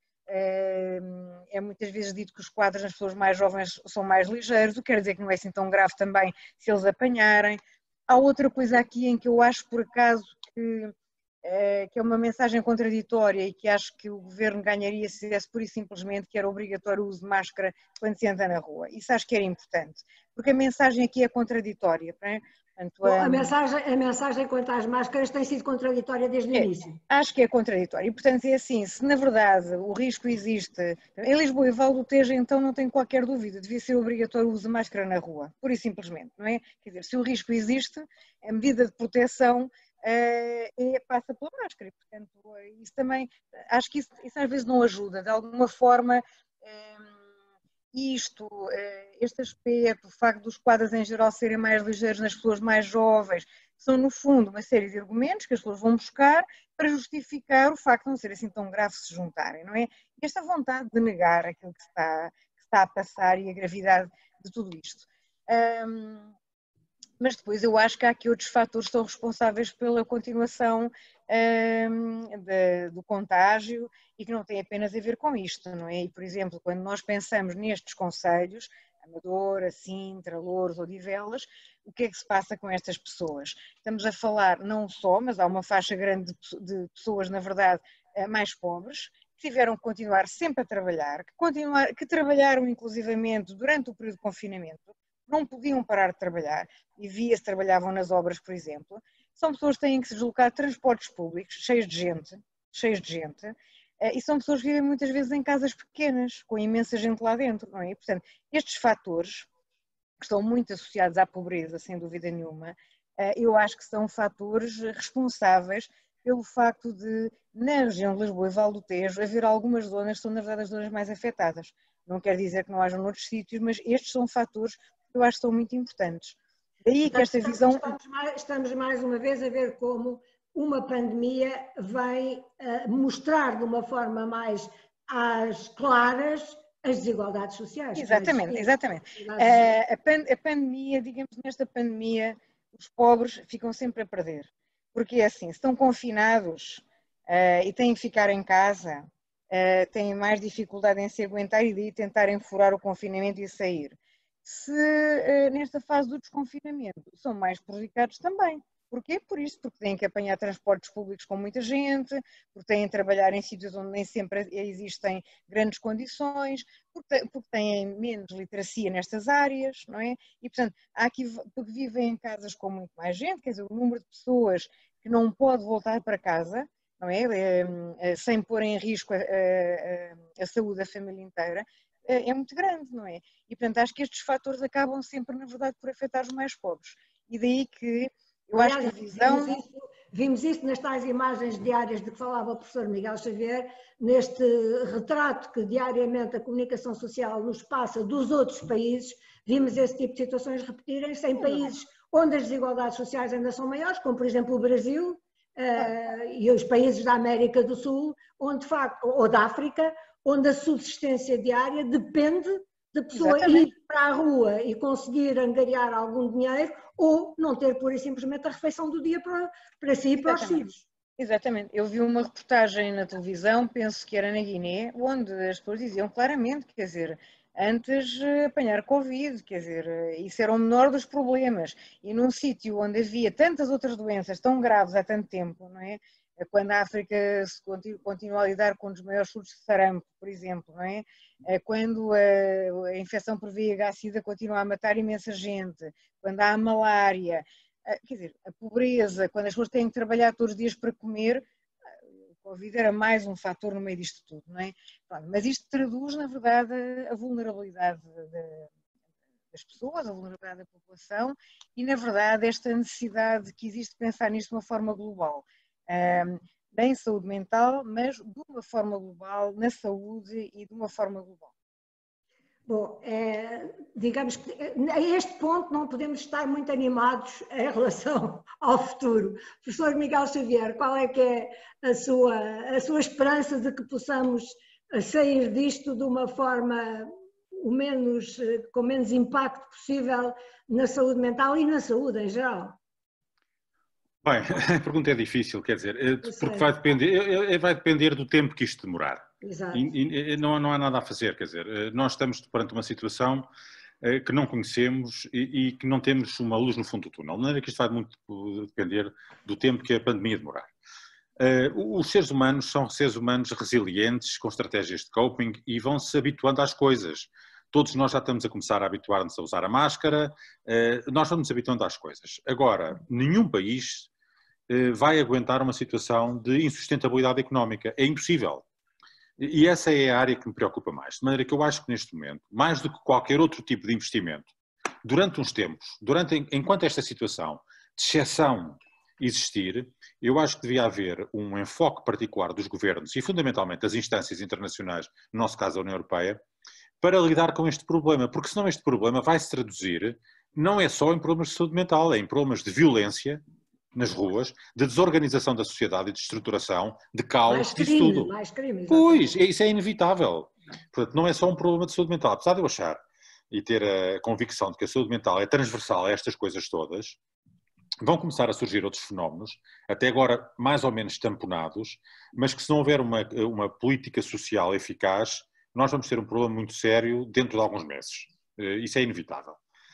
é muitas vezes dito que os quadros nas pessoas mais jovens são mais ligeiros, o que quer dizer que não é assim tão grave também se eles apanharem. Há outra coisa aqui em que eu acho por acaso que, que é uma mensagem contraditória e que acho que o governo ganharia se fizesse pura e simplesmente que era obrigatório o uso de máscara quando se anda na rua. Isso acho que era importante, porque a mensagem aqui é contraditória, não é? Portanto, Bom, a, mensagem, a mensagem quanto às máscaras tem sido contraditória desde o é, início. Acho que é contraditório. E, portanto, é assim, se na verdade o risco existe, em Lisboa e Val do Tejo, então não tenho qualquer dúvida, devia ser obrigatório o uso de máscara na rua, pura e simplesmente, não é? Quer dizer, se o risco existe, a medida de proteção uh, é, passa pela máscara. E, portanto, isso também, acho que isso, isso às vezes não ajuda, de alguma forma... Um, isto, este aspecto, o facto dos quadros em geral serem mais ligeiros nas pessoas mais jovens, são no fundo uma série de argumentos que as pessoas vão buscar para justificar o facto de não ser assim tão grave se juntarem, não é? Esta vontade de negar aquilo que está, que está a passar e a gravidade de tudo isto. Um, mas depois eu acho que há aqui outros fatores que são responsáveis pela continuação um, de, do contágio e que não tem apenas a ver com isto, não é? E, por exemplo, quando nós pensamos nestes concelhos, Amadora, Sintra, Louros, Odivelas, o que é que se passa com estas pessoas? Estamos a falar não só, mas há uma faixa grande de, de pessoas, na verdade, mais pobres, que tiveram que continuar sempre a trabalhar, que, continuar, que trabalharam inclusivamente durante o período de confinamento, não podiam parar de trabalhar, e via-se trabalhavam nas obras, por exemplo. São pessoas que têm que se deslocar de transportes públicos, cheios de gente, cheios de gente, e são pessoas que vivem muitas vezes em casas pequenas, com imensa gente lá dentro, não é? E, portanto, estes fatores, que estão muito associados à pobreza, sem dúvida nenhuma, eu acho que são fatores responsáveis pelo facto de, na região de Lisboa e Val do Tejo, haver algumas zonas que são, na verdade, as zonas mais afetadas. Não quer dizer que não hajam noutros sítios, mas estes são fatores que eu acho que são muito importantes. Daí que esta visão... Estamos mais, estamos mais uma vez a ver como uma pandemia vem uh, mostrar de uma forma mais às claras as desigualdades sociais. Exatamente, exatamente. Uh, a, pan, a pandemia, digamos, nesta pandemia, os pobres ficam sempre a perder. Porque é assim, se estão confinados uh, e têm que ficar em casa, uh, têm mais dificuldade em se aguentar e daí tentarem furar o confinamento e sair. Se uh, nesta fase do desconfinamento são mais prejudicados também. Porquê? Por isso, porque têm que apanhar transportes públicos com muita gente, porque têm que trabalhar em sítios onde nem sempre existem grandes condições, porque, porque têm menos literacia nestas áreas, não é? E, portanto, há aqui, porque vivem em casas com muito mais gente, quer dizer, o número de pessoas que não pode voltar para casa, não é? É, sem pôr em risco a, a, a saúde da família inteira, é muito grande, não é? E, portanto, acho que estes fatores acabam sempre, na verdade, por afetar os mais pobres. E daí que eu Aliás, acho que a visão... Vimos isso, vimos isso nas tais imagens diárias de que falava o professor Miguel Xavier, neste retrato que diariamente a comunicação social nos passa dos outros países, vimos esse tipo de situações repetirem-se em países onde as desigualdades sociais ainda são maiores, como por exemplo o Brasil uh, e os países da América do Sul, onde de facto, ou da África, onde a subsistência diária depende da pessoa Exatamente. Ir para a rua e conseguir angariar algum dinheiro ou não ter pura e simplesmente a refeição do dia para, para si e para os filhos. Exatamente. Eu vi uma reportagem na televisão, penso que era na Guiné, onde as pessoas diziam claramente, quer dizer, antes apanhar Covid, quer dizer, isso era o menor dos problemas. E num sítio onde havia tantas outras doenças tão graves há tanto tempo, não é? Quando a África se continua a lidar com um dos maiores surtos de sarampo, por exemplo, não é? Quando a, a infecção por V I H-Sida continua a matar imensa gente, quando há a malária, quer dizer, a pobreza, quando as pessoas têm que trabalhar todos os dias para comer, o Covid era mais um fator no meio disto tudo, não é? Mas isto traduz, na verdade, a vulnerabilidade das pessoas, a vulnerabilidade da população e, na verdade, esta necessidade que existe de pensar nisto de uma forma global. Um, em saúde mental, mas de uma forma global, na saúde e de uma forma global. Bom, é, digamos que a este ponto não podemos estar muito animados em relação ao futuro. Professor Miguel Xavier, qual é que é a sua, a sua esperança de que possamos sair disto de uma forma o menos, com menos impacto possível na saúde mental e na saúde em geral? Bem, a pergunta é difícil, quer dizer, porque vai depender, vai depender do tempo que isto demorar. Exato. E, e não, não há nada a fazer, quer dizer, nós estamos perante uma situação que não conhecemos e, e que não temos uma luz no fundo do túnel. De maneira que isto vai muito depender do tempo que a pandemia demorar. Os seres humanos são seres humanos resilientes, com estratégias de coping e vão se habituando às coisas. Todos nós já estamos a começar a habituar-nos a usar a máscara, nós vamos nos habituando às coisas. Agora, nenhum país vai aguentar uma situação de insustentabilidade económica. É impossível. E essa é a área que me preocupa mais. De maneira que eu acho que neste momento, mais do que qualquer outro tipo de investimento, durante uns tempos, durante, enquanto esta situação de exceção existir, eu acho que devia haver um enfoque particular dos governos e fundamentalmente das instâncias internacionais, no nosso caso a União Europeia, para lidar com este problema, porque senão este problema vai se traduzir, não é só em problemas de saúde mental, é em problemas de violência nas ruas, de desorganização da sociedade e de estruturação, de caos, disso crime, tudo. Mais crime, pois, isso é inevitável. Portanto, não é só um problema de saúde mental. Apesar de eu achar e ter a convicção de que a saúde mental é transversal a estas coisas todas, vão começar a surgir outros fenómenos, até agora mais ou menos tamponados, mas que se não houver uma, uma política social eficaz, nós vamos ter um problema muito sério dentro de alguns meses. Isso é inevitável.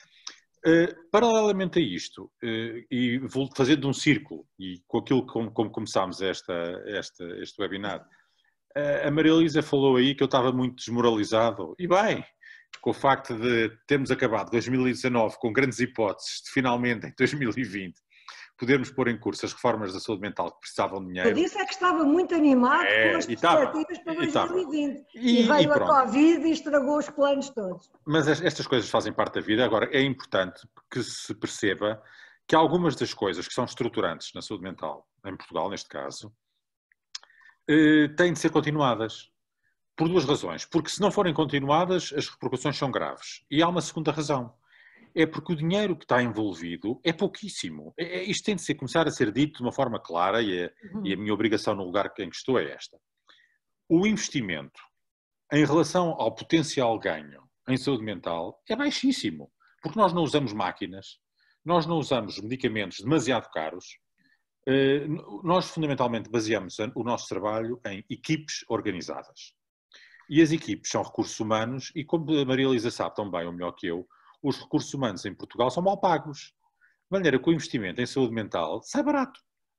Uh, paralelamente a isto, uh, e vou fazendo um círculo, e com aquilo como, como começámos esta, esta, este webinar, uh, a Maria Elisa falou aí que eu estava muito desmoralizado, e bem, com o facto de termos acabado dois mil e dezanove com grandes hipóteses de finalmente em dois mil e vinte podermos pôr em curso as reformas da saúde mental que precisavam de dinheiro. Eu disse é que estava muito animado é, com as perspectivas para dois mil e vinte. E, e veio e a Covid e estragou os planos todos. Mas estas coisas fazem parte da vida. Agora, é importante que se perceba que algumas das coisas que são estruturantes na saúde mental, em Portugal neste caso, têm de ser continuadas. Por duas razões. Porque se não forem continuadas, as repercussões são graves. E há uma segunda razão. É porque o dinheiro que está envolvido é pouquíssimo. É, isto tem de ser, começar a ser dito de uma forma clara e, é, uhum. e a minha obrigação no lugar em que estou é esta. O investimento em relação ao potencial ganho em saúde mental é baixíssimo. Porque nós não usamos máquinas, nós não usamos medicamentos demasiado caros, nós fundamentalmente baseamos o nosso trabalho em equipes organizadas. E as equipes são recursos humanos e, como a Maria Elisa sabe tão bem, ou melhor que eu, os recursos humanos em Portugal são mal pagos. De maneira que o investimento em saúde mental sai barato.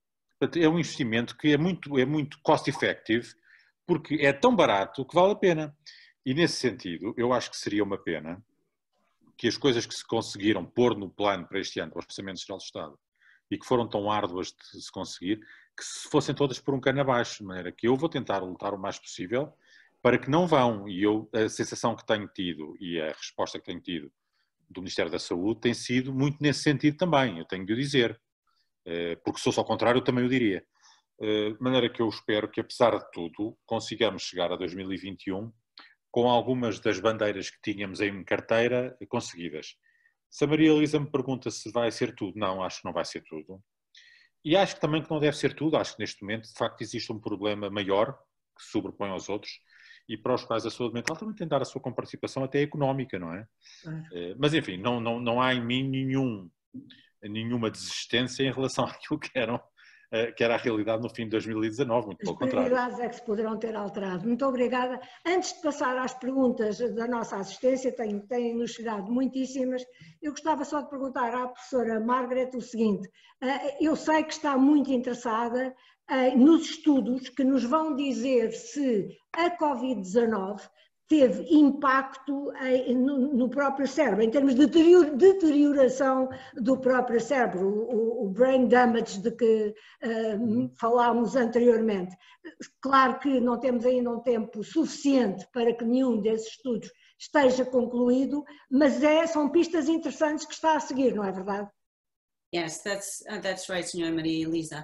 É um investimento que é muito, é muito cost-effective, porque é tão barato que vale a pena. E nesse sentido, eu acho que seria uma pena que as coisas que se conseguiram pôr no plano para este ano, para o Orçamento Geral do Estado, e que foram tão árduas de se conseguir, que se fossem todas por um cano abaixo. De maneira que eu vou tentar lutar o mais possível para que não vão. E eu, a sensação que tenho tido e a resposta que tenho tido do Ministério da Saúde tem sido muito nesse sentido também, eu tenho de o dizer, porque se fosse ao contrário eu também o diria. De maneira que eu espero que, apesar de tudo, consigamos chegar a dois mil e vinte e um com algumas das bandeiras que tínhamos em carteira conseguidas. Se a Maria Elisa me pergunta se vai ser tudo, não, acho que não vai ser tudo. E acho que também que não deve ser tudo, acho que neste momento de facto existe um problema maior que se sobrepõe aos outros, e para os quais a saúde mental também tem de dar a sua participação até económica, não é? é. Mas enfim, não, não, não há em mim nenhum, nenhuma desistência em relação àquilo que, eram, que era a realidade no fim de dois mil e dezanove, muito pelo contrário. As prioridades é que se poderão ter alterado. Muito obrigada. Antes de passar às perguntas da nossa assistência, têm-nos chegado muitíssimas, eu gostava só de perguntar à professora Margaret o seguinte, eu sei que está muito interessada nos estudos que nos vão dizer se a Covid dezanove teve impacto no próprio cérebro, em termos de deterioração do próprio cérebro, o brain damage de que uh, falámos anteriormente. Claro que não temos ainda um tempo suficiente para que nenhum desses estudos esteja concluído, mas é, são pistas interessantes que está a seguir, não é verdade? Yes, that's, uh, that's right, senhora Maria Elisa.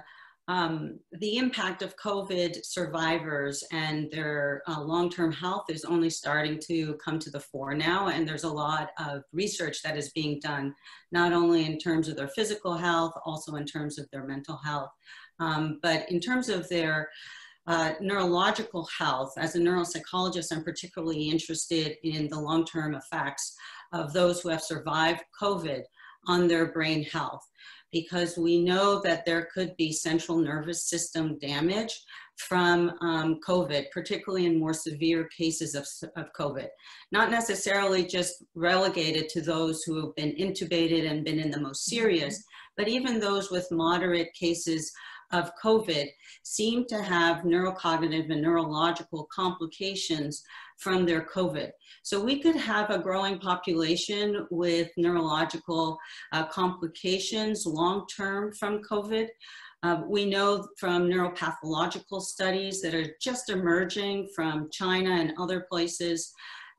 um, the impact of COVID survivors and their uh, long-term health is only starting to come to the fore now. And there's a lot of research that is being done, not only in terms of their physical health, also in terms of their mental health. Um, but in terms of their uh, neurological health, as a neuropsychologist, I'm particularly interested in the long-term effects of those who have survived COVID on their brain health, because we know that there could be central nervous system damage from um, COVID, particularly in more severe cases of, of COVID. Not necessarily just relegated to those who have been intubated and been in the most serious, but even those with moderate cases of COVID seem to have neurocognitive and neurological complications from their COVID. So we could have a growing population with neurological uh, complications long-term from COVID. Uh, we know from neuropathological studies that are just emerging from China and other places,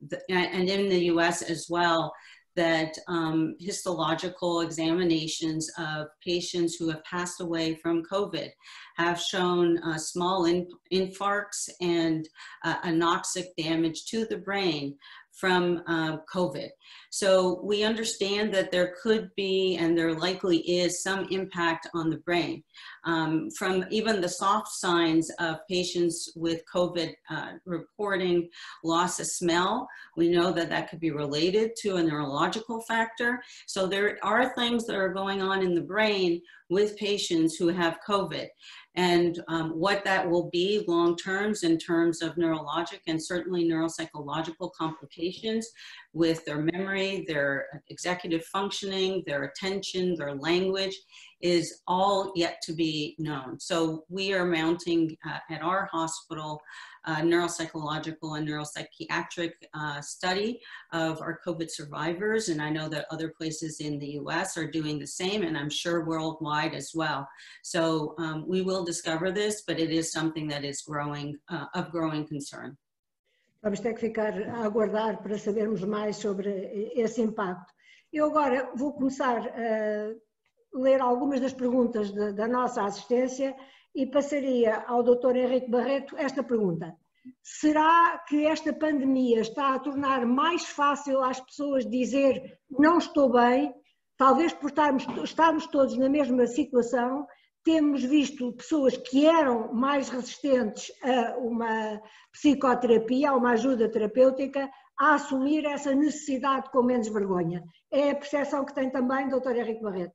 and in the U S as well, that um, histological examinations of patients who have passed away from COVID have shown uh, small in infarcts and uh, anoxic damage to the brain from uh, COVID. So we understand that there could be, and there likely is, some impact on the brain. Um, from even the soft signs of patients with COVID uh, reporting loss of smell, we know that that could be related to a neurological factor. So there are things that are going on in the brain with patients who have COVID. And um, what that will be long terms in terms of neurologic and certainly neuropsychological complications with their memory, their executive functioning, their attention, their language, is all yet to be known. So we are mounting uh, at our hospital uh, neuropsychological and neuropsychiatric uh, study of our COVID survivors. And I know that other places in the U S are doing the same, and I'm sure worldwide as well. So um, we will discover this, but it is something that is growing, uh, of growing concern. Vamos ter que ficar a aguardar para sabermos mais sobre esse impacto. Eu agora vou começar a ler algumas das perguntas de, da nossa assistência e passaria ao doutor Henrique Barreto esta pergunta. Será que esta pandemia está a tornar mais fácil às pessoas dizer não estou bem? Talvez por estarmos, estarmos todos na mesma situação, temos visto pessoas que eram mais resistentes a uma psicoterapia, a uma ajuda terapêutica, a assumir essa necessidade com menos vergonha. É a percepção que tem também, doutor Henrique Barreto?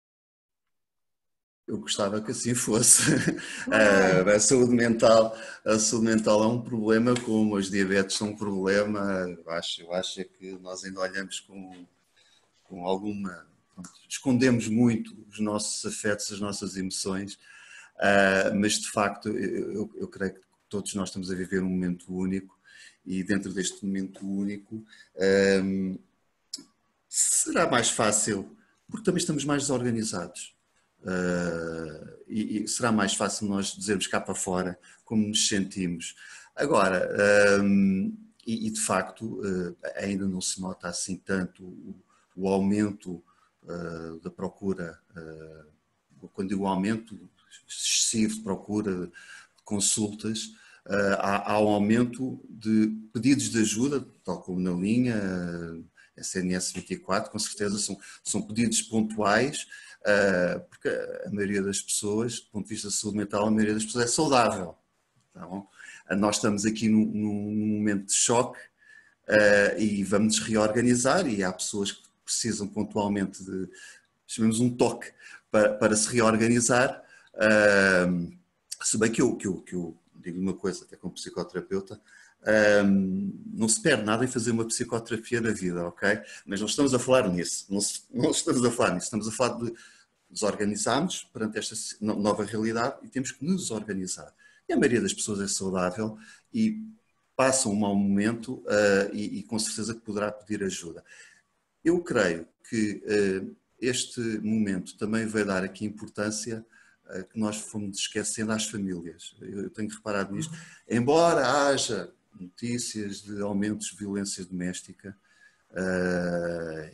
Eu gostava que assim fosse. É. A saúde mental, a saúde mental é um problema, como as diabetes são um problema. Eu acho, eu acho que nós ainda olhamos com, com alguma... Escondemos muito os nossos afetos, as nossas emoções, uh, mas de facto eu, eu creio que todos nós estamos a viver um momento único e dentro deste momento único um, será mais fácil, porque também estamos mais desorganizados uh, e, e será mais fácil nós dizermos cá para fora como nos sentimos. Agora, um, e, e de facto uh, ainda não se nota assim tanto o, o aumento Uh, da procura, uh, quando digo aumento excessivo de procura de consultas, uh, há, há um aumento de pedidos de ajuda, tal como na linha uh, S N S vinte e quatro, com certeza são, são pedidos pontuais, uh, porque a maioria das pessoas, do ponto de vista da saúde mental, a maioria das pessoas é saudável. Então, nós estamos aqui num, num momento de choque uh, e vamos nos reorganizar, e há pessoas que precisam pontualmente de, chamemos um toque, para, para se reorganizar, uh, se bem que eu, que, eu, que eu digo uma coisa, até como psicoterapeuta, uh, não se perde nada em fazer uma psicoterapia na vida, ok? Mas não estamos a falar nisso, não, se, não estamos a falar nisso, estamos a falar de desorganizarmos perante esta nova realidade e temos que nos organizar. E a maioria das pessoas é saudável e passa um mau momento uh, e, e com certeza que poderá pedir ajuda. Eu creio que uh, este momento também vai dar aqui importância uh, que nós fomos esquecendo às famílias. Eu, eu tenho reparado nisto. Embora haja notícias de aumentos de violência doméstica uh,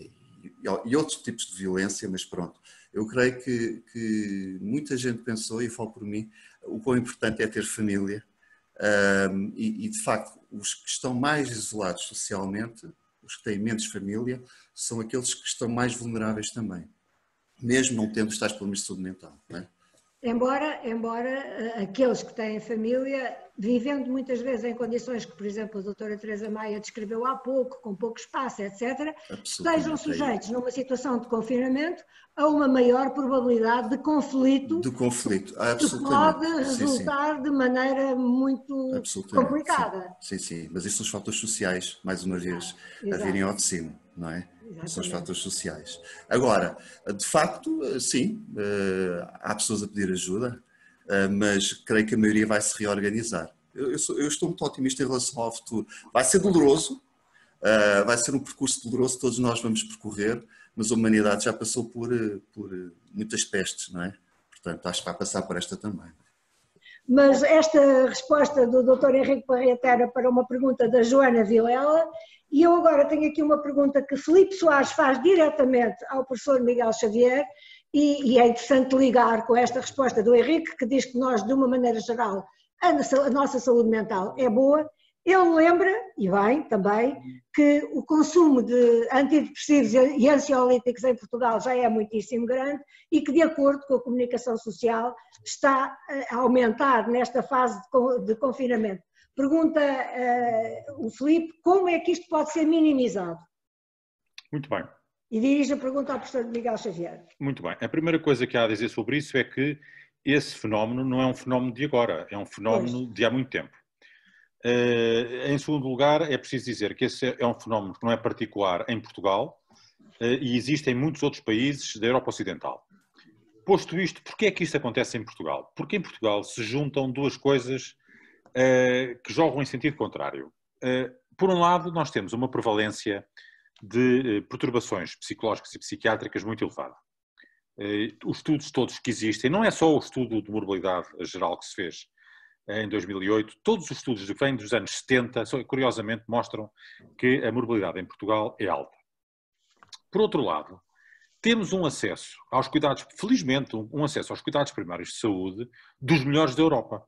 e outros tipos de violência, mas pronto. Eu creio que, que muita gente pensou, e eu falo por mim, o quão importante é ter família. Um, e, e, de facto, os que estão mais isolados socialmente, os que têm menos família, são aqueles que estão mais vulneráveis também, mesmo não tendo os tais problemas de saúde mental. Não é? Embora, embora aqueles que têm família, vivendo muitas vezes em condições que, por exemplo, a doutora Teresa Maia descreveu há pouco, com pouco espaço, etcétera, estejam sujeitos numa situação de confinamento a uma maior probabilidade de conflito, de conflito. Ah, que pode resultar sim, sim. de maneira muito complicada. Sim. sim, sim, mas isso são os fatores sociais, mais uma vez, ah, a virem ao de cima, não é? Exatamente. São os fatores sociais. Agora, de facto, sim, há pessoas a pedir ajuda, mas creio que a maioria vai se reorganizar. Eu, sou, eu estou muito otimista em relação ao futuro. Vai ser doloroso, vai ser um percurso doloroso que todos nós vamos percorrer, mas a humanidade já passou por, por muitas pestes, não é? Portanto, acho que vai passar por esta também. Mas esta resposta do doutor Henrique Barreto era para uma pergunta da Joana Vilela, e eu agora tenho aqui uma pergunta que Filipe Soares faz diretamente ao professor Miguel Xavier, e, e é interessante ligar com esta resposta do Henrique, que diz que nós, de uma maneira geral, a nossa, a nossa saúde mental é boa. Ele lembra, e bem também, que o consumo de antidepressivos e ansiolíticos em Portugal já é muitíssimo grande e que, de acordo com a comunicação social, está a aumentar nesta fase de confinamento. Pergunta uh, o Filipe, como é que isto pode ser minimizado? Muito bem. E dirige a pergunta ao professor Miguel Xavier. Muito bem. A primeira coisa que há a dizer sobre isso é que esse fenómeno não é um fenómeno de agora, é um fenómeno pois. de há muito tempo. Uh, em segundo lugar, é preciso dizer que esse é um fenómeno que não é particular em Portugal uh, e existe em muitos outros países da Europa Ocidental. Posto isto, porquê é que isto acontece em Portugal? Porque em Portugal se juntam duas coisas uh, que jogam em sentido contrário. Uh, por um lado, nós temos uma prevalência de uh, perturbações psicológicas e psiquiátricas muito elevada. Uh, os estudos todos que existem, não é só o estudo de morbilidade geral que se fez em dois mil e oito, todos os estudos que vêm dos anos setenta, curiosamente, mostram que a morbilidade em Portugal é alta. Por outro lado, temos um acesso aos cuidados, felizmente, um acesso aos cuidados primários de saúde dos melhores da Europa.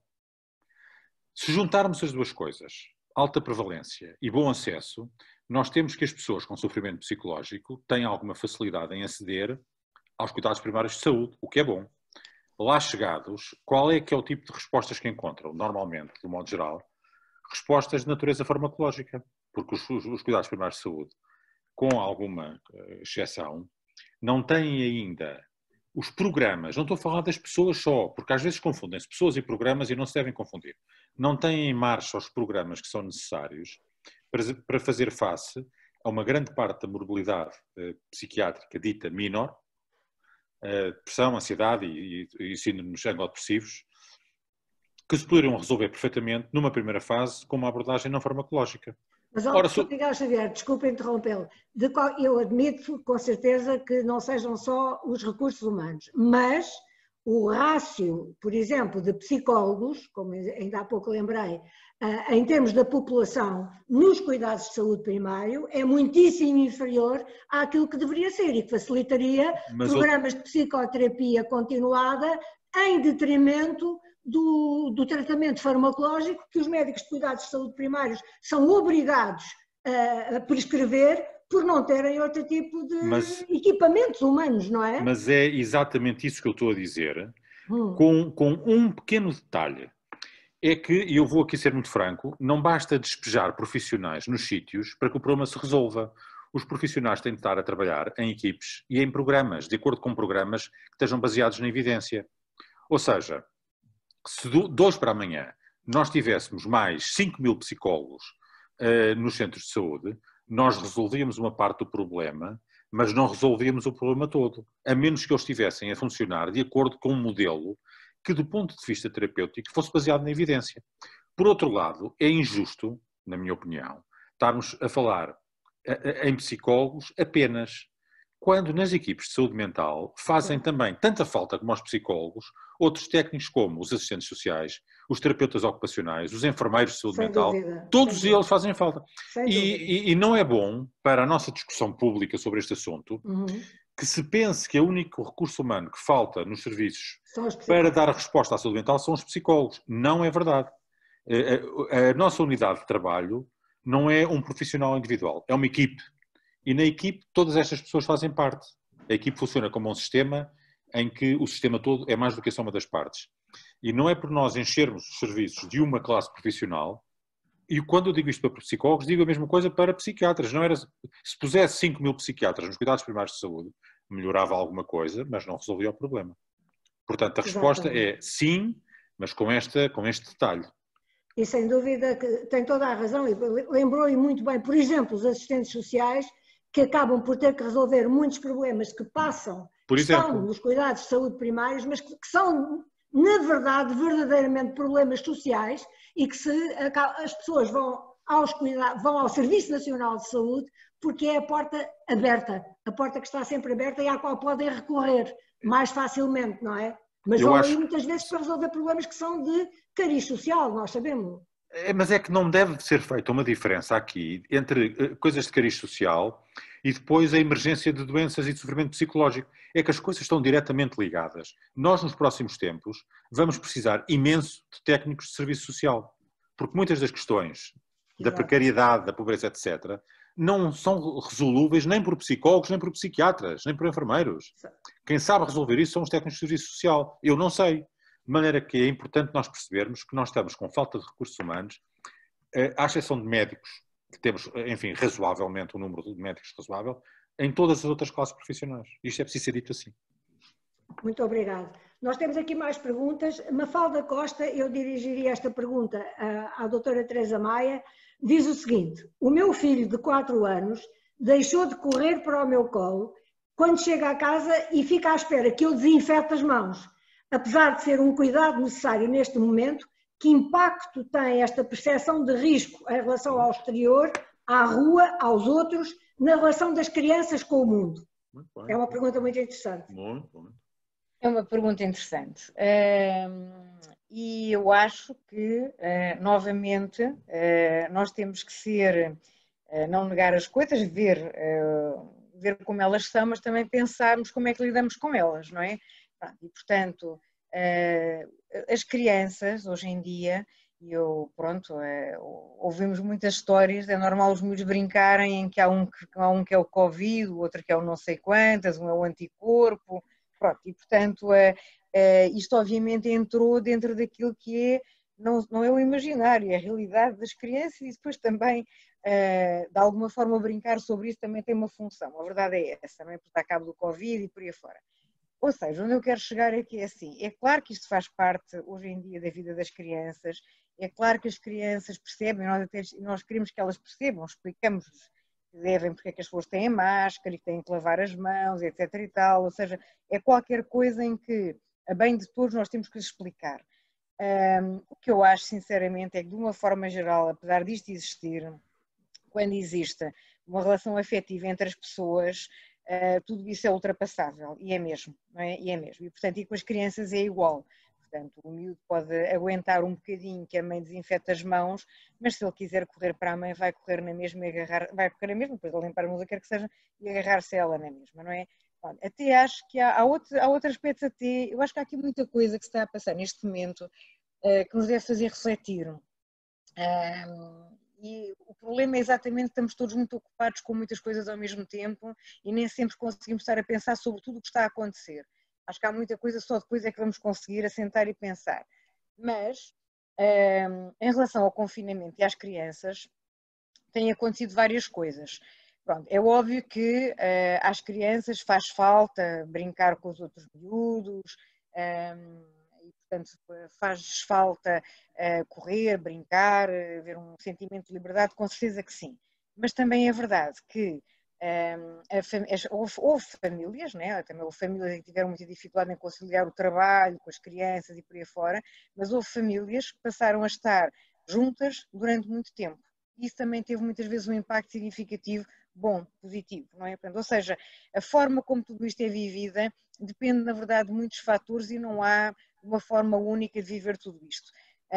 Se juntarmos as duas coisas, alta prevalência e bom acesso, nós temos que as pessoas com sofrimento psicológico têm alguma facilidade em aceder aos cuidados primários de saúde, o que é bom. Lá chegados, qual é que é o tipo de respostas que encontram? Normalmente, de modo geral, respostas de natureza farmacológica, porque os, os cuidados primários de saúde, com alguma exceção, não têm ainda os programas, não estou a falar das pessoas só, porque às vezes confundem-se pessoas e programas e não se devem confundir. Não têm em marcha os programas que são necessários para, para fazer face a uma grande parte da morbilidade eh, psiquiátrica dita menor, depressão, ansiedade e, e, e síndromes angiodepressivos, que se poderiam resolver perfeitamente numa primeira fase com uma abordagem não farmacológica. Mas, Ora, so... Miguel Xavier, desculpe interrompê-lo, de qual, eu admito com certeza que não sejam só os recursos humanos, mas o rácio, por exemplo, de psicólogos, como ainda há pouco lembrei, em termos da população nos cuidados de saúde primário, é muitíssimo inferior àquilo que deveria ser e que facilitaria Mas programas eu... de psicoterapia continuada em detrimento do, do tratamento farmacológico que os médicos de cuidados de saúde primários são obrigados a, a prescrever por não terem outro tipo de mas, equipamentos humanos, não é? Mas é exatamente isso que eu estou a dizer, hum. com, com um pequeno detalhe. É que, e eu vou aqui ser muito franco, não basta despejar profissionais nos sítios para que o problema se resolva. Os profissionais têm de estar a trabalhar em equipes e em programas, de acordo com programas que estejam baseados na evidência. Ou seja, se de hoje para amanhã nós tivéssemos mais cinco mil psicólogos uh, nos centros de saúde, nós resolvíamos uma parte do problema, mas não resolvíamos o problema todo, a menos que eles estivessem a funcionar de acordo com um modelo que, do ponto de vista terapêutico, fosse baseado na evidência. Por outro lado, é injusto, na minha opinião, estarmos a falar em psicólogos apenas, quando nas equipes de saúde mental fazem também tanta falta como os psicólogos, outros técnicos como os assistentes sociais, os terapeutas ocupacionais, os enfermeiros de saúde Sem mental, dúvida, todos sem eles dúvida. fazem falta. Sem E, dúvida. e, e não é bom para a nossa discussão pública sobre este assunto Uhum. que se pense que o único recurso humano que falta nos serviços São os para psicólogos. dar resposta à saúde mental são os psicólogos. Não é verdade. A, a, a nossa unidade de trabalho não é um profissional individual, é uma equipe. E na equipe todas estas pessoas fazem parte. A equipe funciona como um sistema em que o sistema todo é mais do que a soma das partes. E não é por nós enchermos os serviços de uma classe profissional, e quando eu digo isto para psicólogos, digo a mesma coisa para psiquiatras. Não era, se pusesse cinco mil psiquiatras nos cuidados primários de saúde, melhorava alguma coisa, mas não resolvia o problema. Portanto, a resposta Exatamente. é sim, mas com, esta, com este detalhe. E sem dúvida que tem toda a razão, e lembrou-lhe muito bem, por exemplo, os assistentes sociais, que acabam por ter que resolver muitos problemas que passam, Por que estão exemplo, nos cuidados de saúde primários, mas que, que são, na verdade, verdadeiramente problemas sociais e que se, as pessoas vão, aos cuidados, vão ao Serviço Nacional de Saúde porque é a porta aberta, a porta que está sempre aberta e à qual podem recorrer mais facilmente, não é? Mas eu vão acho... aí muitas vezes para resolver problemas que são de cariz social, nós sabemos. É, mas é que não deve ser feita uma diferença aqui entre uh, coisas de cariz social e depois a emergência de doenças e de sofrimento psicológico. É que as coisas estão diretamente ligadas. Nós, nos próximos tempos, vamos precisar imenso de técnicos de serviço social. Porque muitas das questões da Exato. precariedade, da pobreza, etcétera, não são resolúveis nem por psicólogos, nem por psiquiatras, nem por enfermeiros. Quem sabe resolver isso são os técnicos de serviço social. Eu não sei. De maneira que é importante nós percebermos que nós estamos com falta de recursos humanos, à exceção de médicos, que temos, enfim, razoavelmente um número de médicos razoável, em todas as outras classes profissionais. Isto é preciso ser dito assim. Muito obrigada. Nós temos aqui mais perguntas. Mafalda Costa, eu dirigiria esta pergunta à, à doutora Teresa Maia, diz o seguinte: o meu filho de quatro anos deixou de correr para o meu colo quando chega à casa e fica à espera que eu desinfete as mãos. Apesar de ser um cuidado necessário neste momento, que impacto tem esta percepção de risco em relação ao exterior, à rua, aos outros, na relação das crianças com o mundo? É uma pergunta muito interessante. Muito, muito. É uma pergunta interessante. Uh, e eu acho que, uh, novamente, uh, nós temos que ser, uh, não negar as coisas, ver, uh, ver como elas são, mas também pensarmos como é que lidamos com elas, não é? E, portanto, as crianças, hoje em dia, eu, pronto, ouvimos muitas histórias, é normal os miúdos brincarem em que há um, que há um que é o Covid, o outro que é o não sei quantas, um é o anticorpo, pronto, e, portanto, isto obviamente entrou dentro daquilo que é, não, não é o imaginário, é a realidade das crianças e depois também, de alguma forma, brincar sobre isso também tem uma função, a verdade é essa, não é? Porque está a cabo do Covid e por aí afora. Ou seja, onde eu quero chegar é que é assim, é claro que isto faz parte hoje em dia da vida das crianças, é claro que as crianças percebem, nós, até, nós queremos que elas percebam, explicamos-lhes que devem, porque é que as pessoas têm máscara e que têm que lavar as mãos, etc e tal, ou seja, é qualquer coisa em que, a bem de todos, nós temos que lhes explicar. Um, o que eu acho, sinceramente, é que de uma forma geral, apesar disto existir, quando existe uma relação afetiva entre as pessoas, Uh, tudo isso é ultrapassável, e é mesmo, não é? E é mesmo. E, portanto, e com as crianças é igual. Portanto, o miúdo pode aguentar um bocadinho que a mãe desinfeta as mãos, mas se ele quiser correr para a mãe, vai correr na mesma e agarrar, vai correr na mesma, depois ele limpar a mão, quer que seja, e agarrar-se a ela na mesma, não é? Bom, até acho que há, há, outro, há outros aspectos até, eu acho que há aqui muita coisa que se está a passar neste momento uh, que nos deve fazer refletir. Um, E o problema é exatamente que estamos todos muito ocupados com muitas coisas ao mesmo tempo e nem sempre conseguimos estar a pensar sobre tudo o que está a acontecer. Acho que há muita coisa, só depois é que vamos conseguir assentar e pensar. Mas, um, em relação ao confinamento e às crianças, têm acontecido várias coisas. Pronto, é óbvio que uh, às crianças faz falta brincar com os outros miúdos, um, portanto, faz falta uh, correr, brincar, uh, ver um sentimento de liberdade, com certeza que sim. Mas também é verdade que um, a fam houve, houve famílias, né? Também houve famílias que tiveram muita dificuldade em conciliar o trabalho com as crianças e por aí fora, mas houve famílias que passaram a estar juntas durante muito tempo. Isso também teve muitas vezes um impacto significativo bom, positivo, não é? Portanto, ou seja, a forma como tudo isto é vivida depende, na verdade, de muitos fatores e não há uma forma única de viver tudo isto.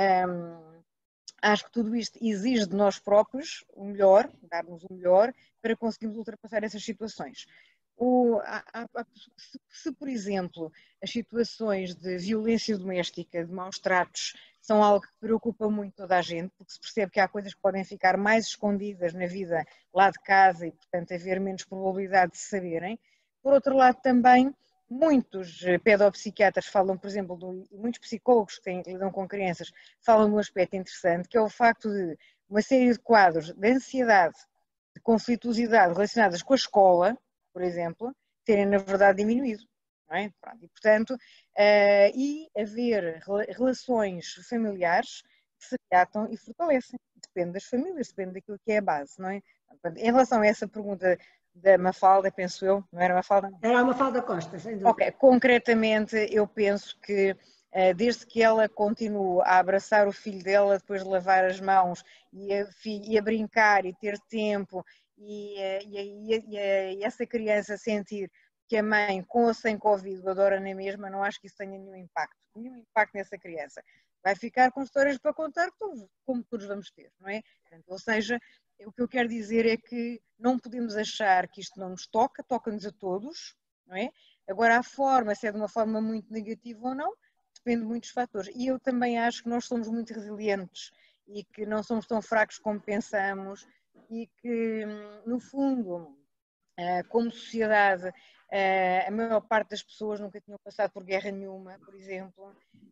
Um, acho que tudo isto exige de nós próprios o melhor, dar-nos o melhor, para conseguirmos ultrapassar essas situações. O, há, há, se, se, por exemplo, as situações de violência doméstica, de maus tratos, são algo que preocupa muito toda a gente, porque se percebe que há coisas que podem ficar mais escondidas na vida lá de casa e, portanto, haver menos probabilidade de saberem. Por outro lado, também, muitos pedopsiquiatras falam, por exemplo, do, muitos psicólogos que, têm, que lidam com crianças falam de um aspecto interessante, que é o facto de uma série de quadros de ansiedade, de conflituosidade relacionadas com a escola, por exemplo, terem, na verdade, diminuído. Não é? E, portanto, uh, e haver relações familiares que se reatam e fortalecem. Depende das famílias, depende daquilo que é a base, não é? Portanto, em relação a essa pergunta da Mafalda, penso eu, não era Mafalda? Era a Mafalda Costa, sem dúvida. Ok, concretamente eu penso que uh, desde que ela continue a abraçar o filho dela depois de lavar as mãos e a, e a brincar e ter tempo e, uh, e, e, e, e essa criança sentir que a mãe, com ou sem Covid, o adora na mesma, não acho que isso tenha nenhum impacto, nenhum impacto nessa criança. Vai ficar com histórias para contar, como todos vamos ter, não é? Ou seja, o que eu quero dizer é que não podemos achar que isto não nos toca, toca-nos a todos, não é? Agora, a forma, se é de uma forma muito negativa ou não, depende de muitos fatores. E eu também acho que nós somos muito resilientes e que não somos tão fracos como pensamos e que, no fundo, como sociedade, a maior parte das pessoas nunca tinham passado por guerra nenhuma, por exemplo,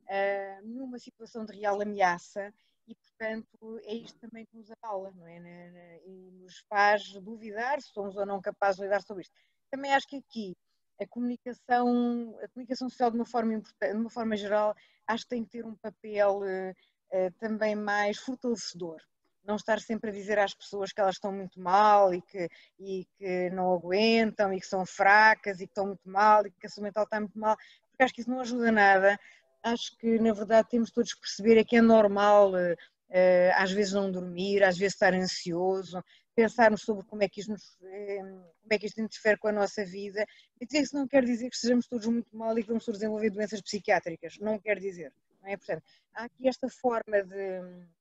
numa situação de real ameaça e, portanto, é isto também que nos abala, não é? E nos faz duvidar se somos ou não capazes de lidar sobre isto. Também acho que aqui a comunicação, a comunicação social de uma forma importante, de uma forma geral, acho que tem que ter um papel também mais fortalecedor. Não estar sempre a dizer às pessoas que elas estão muito mal e que, e que não aguentam e que são fracas e que estão muito mal e que a saúde mental está muito mal, porque acho que isso não ajuda nada. Acho que, na verdade, temos todos que perceber é que é normal uh, às vezes não dormir, às vezes estar ansioso, pensarmos sobre como é que isto, nos, uh, como é que isto interfere com a nossa vida. E dizer isso não quer dizer que estejamos todos muito mal e que vamos todos desenvolver doenças psiquiátricas. Não quer dizer. Não é? Portanto, há aqui esta forma de...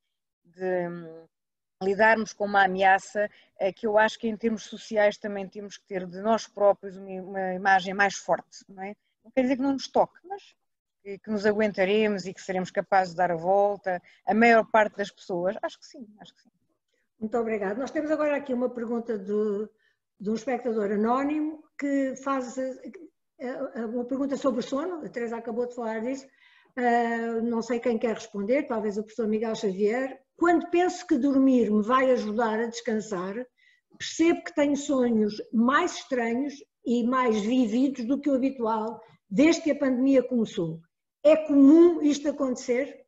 de lidarmos com uma ameaça que eu acho que em termos sociais também temos que ter de nós próprios uma imagem mais forte, não é? Não quer dizer que não nos toque, mas que nos aguentaremos e que seremos capazes de dar a volta. A maior parte das pessoas, acho que sim, acho que sim. Muito obrigada. Nós temos agora aqui uma pergunta de, de um espectador anónimo que faz uma pergunta sobre o sono, a Teresa acabou de falar disso, uh, não sei quem quer responder, talvez o professor Miguel Xavier. Quando penso que dormir me vai ajudar a descansar, percebo que tenho sonhos mais estranhos e mais vividos do que o habitual, desde que a pandemia começou. É comum isto acontecer?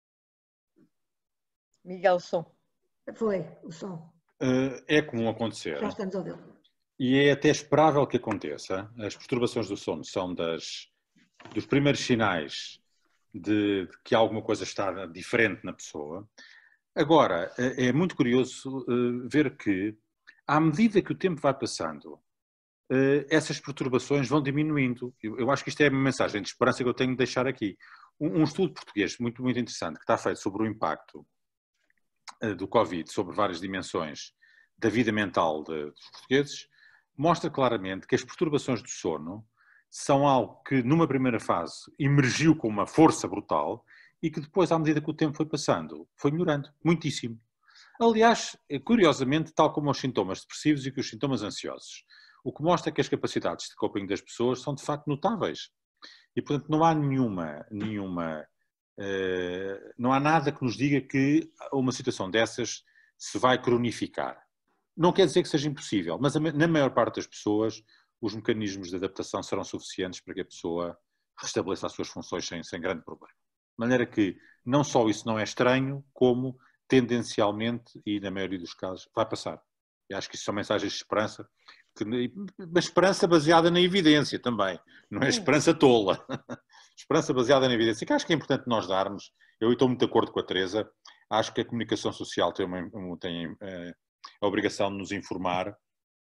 Miguel, o som. Foi, o som. É comum acontecer. Já estamos a ouvi-lo. E é até esperável que aconteça. As perturbações do sono são das, dos primeiros sinais de, de que alguma coisa está diferente na pessoa. Agora, é muito curioso ver que, à medida que o tempo vai passando, essas perturbações vão diminuindo. Eu acho que isto é uma mensagem de esperança que eu tenho de deixar aqui. Um estudo português muito, muito interessante, que está feito sobre o impacto do Covid sobre várias dimensões da vida mental de, dos portugueses, mostra claramente que as perturbações do sono são algo que, numa primeira fase, emergiu com uma força brutal e que depois, à medida que o tempo foi passando, foi melhorando muitíssimo. Aliás, curiosamente, tal como os sintomas depressivos e que os sintomas ansiosos, o que mostra que as capacidades de coping das pessoas são de facto notáveis. E, portanto, não há nenhuma, nenhuma uh, não há nada que nos diga que uma situação dessas se vai cronificar. Não quer dizer que seja impossível, mas na maior parte das pessoas os mecanismos de adaptação serão suficientes para que a pessoa restabeleça as suas funções sem, sem grande problema. De maneira que não só isso não é estranho, como tendencialmente, e na maioria dos casos, vai passar. E acho que isso são mensagens de esperança, que, mas esperança baseada na evidência também, não é esperança tola. Esperança baseada na evidência, que acho que é importante nós darmos. Eu estou muito de acordo com a Teresa, acho que a comunicação social tem, uma, tem a obrigação de nos informar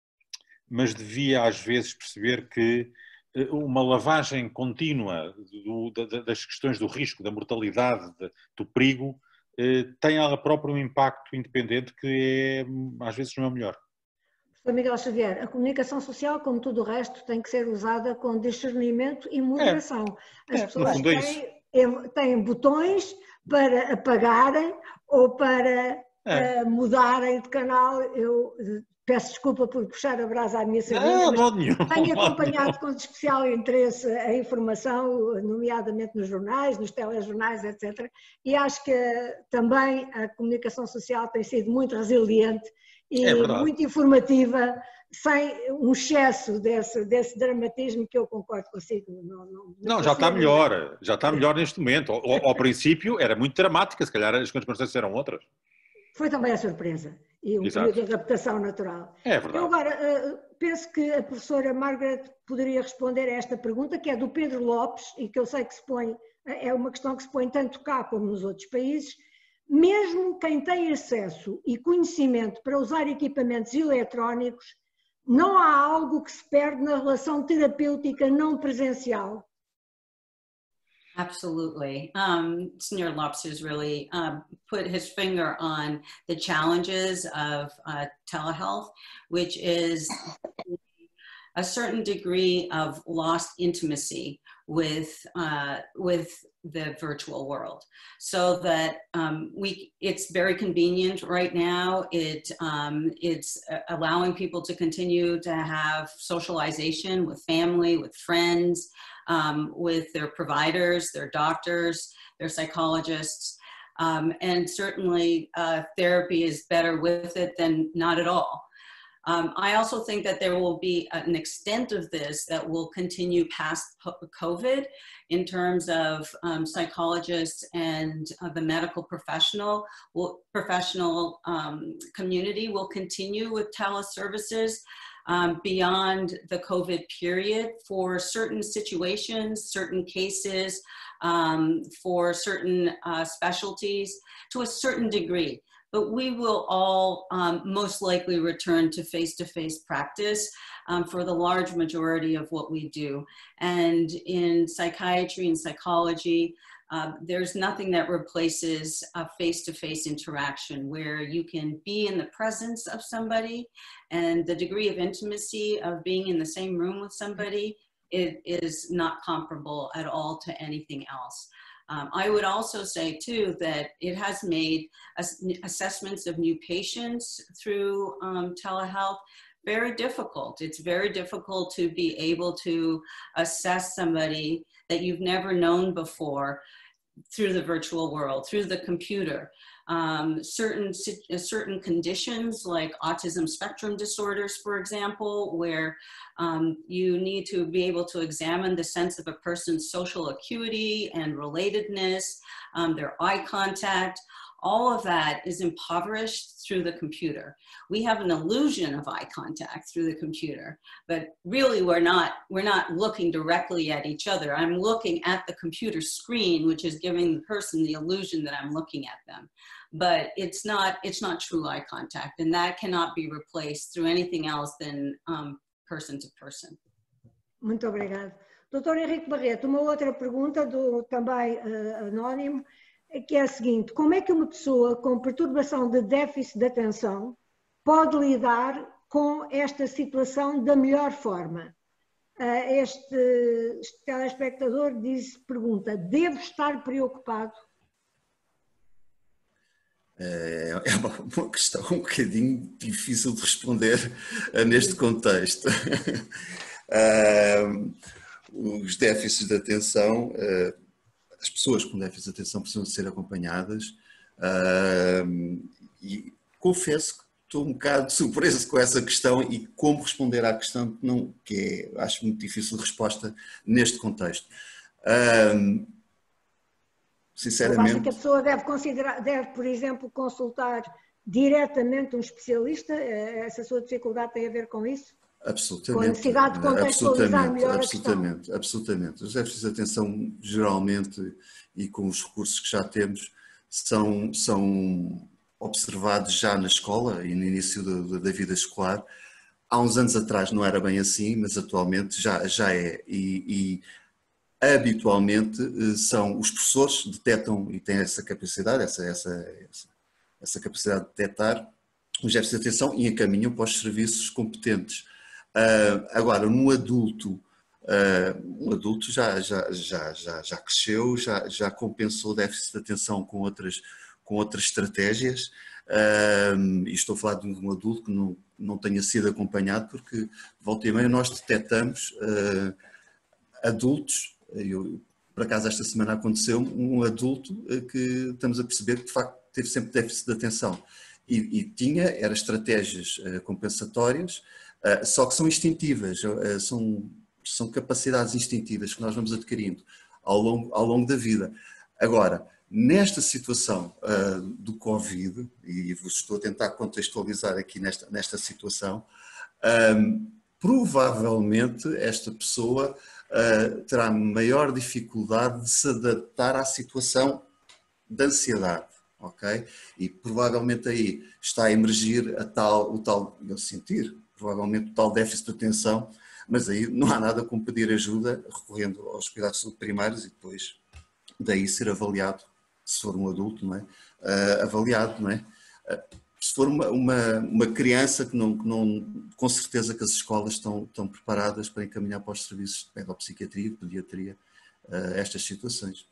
mas devia às vezes perceber que uma lavagem contínua do, das questões do risco, da mortalidade, do perigo, tem ela própria um impacto independente que é, às vezes não é o melhor. Professor Miguel Xavier, a comunicação social, como tudo o resto, tem que ser usada com discernimento e moderação. É, As é, pessoas no fundo é têm, têm botões para apagarem ou para é. uh, mudarem de canal. Eu peço desculpa por puxar a brasa à minha sardinha, não, mas não, nenhum, tenho acompanhado com especial interesse a informação, nomeadamente nos jornais, nos telejornais, etcétera. E acho que também a comunicação social tem sido muito resiliente e é muito informativa, sem um excesso desse, desse dramatismo que eu concordo consigo. Não, não, não, não já está melhor, já está melhor neste momento. Ao, ao princípio era muito dramática, se calhar as circunstâncias eram outras. Foi também a surpresa e um Exato. período de adaptação natural. É verdade. Eu agora penso que a professora Margaret poderia responder a esta pergunta, que é do Pedro Lopes, e que eu sei que se põe, é uma questão que se põe tanto cá como nos outros países. Mesmo quem tem acesso e conhecimento para usar equipamentos eletrónicos, não há algo que se perde na relação terapêutica não presencial? Absolutely. Um, Senor Lopes has really uh, put his finger on the challenges of uh, telehealth, which is a certain degree of lost intimacy with uh, with the virtual world. So that um, we, it's very convenient right now. It um, it's allowing people to continue to have socialization with family, with friends, um, with their providers, their doctors, their psychologists, um, and certainly uh, therapy is better with it than not at all. Um, I also think that there will be an extent of this that will continue past COVID in terms of um, psychologists and uh, the medical professional will, professional um, community will continue with teleservices um, beyond the COVID period for certain situations, certain cases, um, for certain uh, specialties to a certain degree. But we will all um, most likely return to face-to-face practice um, for the large majority of what we do. And in psychiatry and psychology, uh, there's nothing that replaces a face-to-face interaction where you can be in the presence of somebody, and the degree of intimacy of being in the same room with somebody, it is not comparable at all to anything else. Um, I would also say too that it has made ass assessments of new patients through um, telehealth very difficult. It's very difficult to be able to assess somebody that you've never known before through the virtual world, through the computer. Um, certain, certain conditions like autism spectrum disorders, for example, where um, you need to be able to examine the sense of a person's social acuity and relatedness, um, their eye contact. All of that is impoverished through the computer. We have an illusion of eye contact through the computer, but really we're not, we're not looking directly at each other. I'm looking at the computer screen, which is giving the person the illusion that I'm looking at them. But it's not, it's not true eye contact, and that cannot be replaced through anything else than um, person to person. Muito obrigada. doutor Henrique Barreto, uma outra pergunta do também uh, anónimo, que é a seguinte: como é que uma pessoa com perturbação de déficit de atenção pode lidar com esta situação da melhor forma? Este, este telespectador diz, pergunta: devo estar preocupado? É uma, uma questão um bocadinho difícil de responder neste contexto. Os déficits de atenção, as pessoas com déficit de atenção precisam ser acompanhadas, uh, e confesso que estou um bocado surpreso com essa questão e como responder à questão que, não, que é, acho muito difícil de resposta neste contexto. Uh, sinceramente... Acha que a pessoa deve considerar, deve, por exemplo, consultar diretamente um especialista? Essa sua dificuldade tem a ver com isso? Absolutamente. Com a necessidade de contextualizar melhor absolutamente, a questão. Absolutamente. Os déficits de atenção, geralmente, e com os recursos que já temos, são, são observados já na escola e no início da, da vida escolar, há uns anos atrás não era bem assim, mas atualmente já, já é. E, e habitualmente são os professores detectam e têm essa capacidade, essa, essa, essa, essa capacidade de detectar os déficits de atenção e encaminham para os serviços competentes. Uh, agora, no adulto, uh, um adulto já, já, já, já, já cresceu, já, já compensou o déficit de atenção com outras, com outras estratégias, uh, e estou a falar de um adulto que não, não tenha sido acompanhado, porque volta e meia nós detectamos uh, adultos, eu, por acaso esta semana aconteceu, um adulto uh, que estamos a perceber que de facto teve sempre déficit de atenção. E, e tinha, eram estratégias uh, compensatórias, uh, só que são instintivas, uh, são, são capacidades instintivas que nós vamos adquirindo ao longo, ao longo da vida. Agora, nesta situação uh, do Covid, e vos estou a tentar contextualizar aqui nesta, nesta situação, um, provavelmente esta pessoa uh, terá maior dificuldade de se adaptar à situação de ansiedade. Ok? E provavelmente aí está a emergir a tal, o tal, eu sentir, provavelmente o tal déficit de atenção, mas aí não há nada como pedir ajuda, recorrendo aos cuidados de saúde primários e depois daí ser avaliado, se for um adulto, não é? Uh, avaliado, não é? Uh, se for uma, uma, uma criança que não, que não, com certeza que as escolas estão, estão preparadas para encaminhar para os serviços de pedopsiquiatria, de pediatria, uh, estas situações.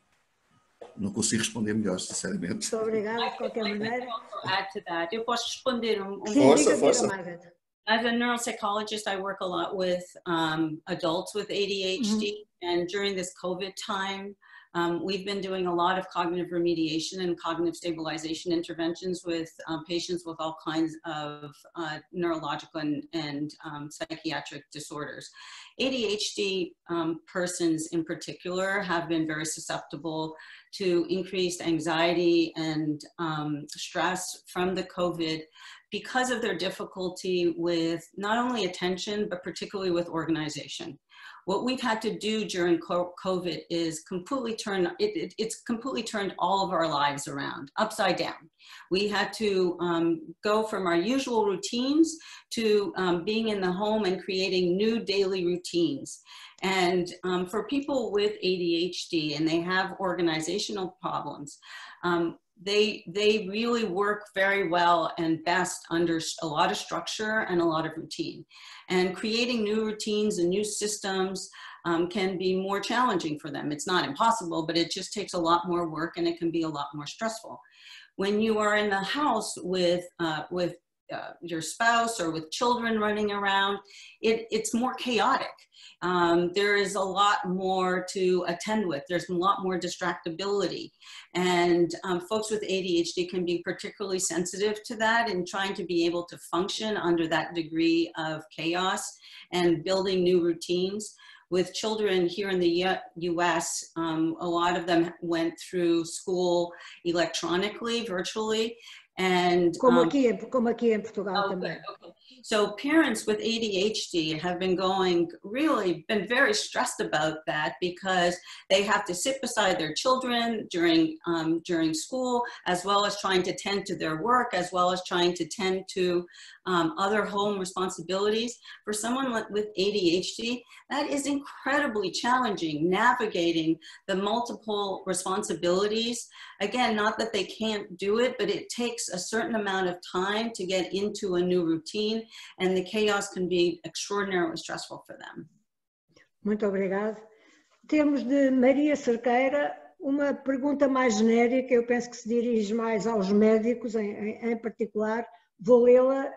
Não consigo responder melhor, sinceramente. Muito obrigada, de qualquer maneira. Add to that. Eu posso responder um, um Sim, força, diga, força. diga, Margaret. As a neuropsychologist, I work a lot with um, adults with A D H D, mm-hmm. and during this COVID time, um, we've been doing a lot of cognitive remediation and cognitive stabilization interventions with um, patients with all kinds of uh, neurological and, and um, psychiatric disorders. A D H D um, persons in particular have been very susceptible to increased anxiety and um, stress from the COVID because of their difficulty with not only attention, but particularly with organization. What we've had to do during COVID is completely turn, it, it, it's completely turned all of our lives around, upside down. We had to um, go from our usual routines to um, being in the home and creating new daily routines. And um, for people with A D H D and they have organizational problems, um, they, they really work very well and best under a lot of structure and a lot of routine. And creating new routines and new systems um, can be more challenging for them. It's not impossible, but it just takes a lot more work and it can be a lot more stressful. When you are in the house with, uh, with Uh, your spouse or with children running around, it, it's more chaotic. Um, there is a lot more to attend with. There's a lot more distractibility. And um, folks with A D H D can be particularly sensitive to that and trying to be able to function under that degree of chaos and building new routines. With children here in the U S, um, a lot of them went through school electronically, virtually. And, como, um, aqui, como aqui em Portugal okay, também. Okay. So parents with A D H D have been going, really been very stressed about that because they have to sit beside their children during, um, during school, as well as trying to tend to their work, as well as trying to tend to um, other home responsibilities. For someone with A D H D, that is incredibly challenging, navigating the multiple responsibilities. Again, not that they can't do it, but it takes a certain amount of time to get into a new routine, and the chaos can be extraordinarily stressful for them. Muito obrigada. Temos de Maria Cerqueira uma pergunta mais genérica, eu penso que se dirige mais aos médicos em, em, em particular. Vou lê-la,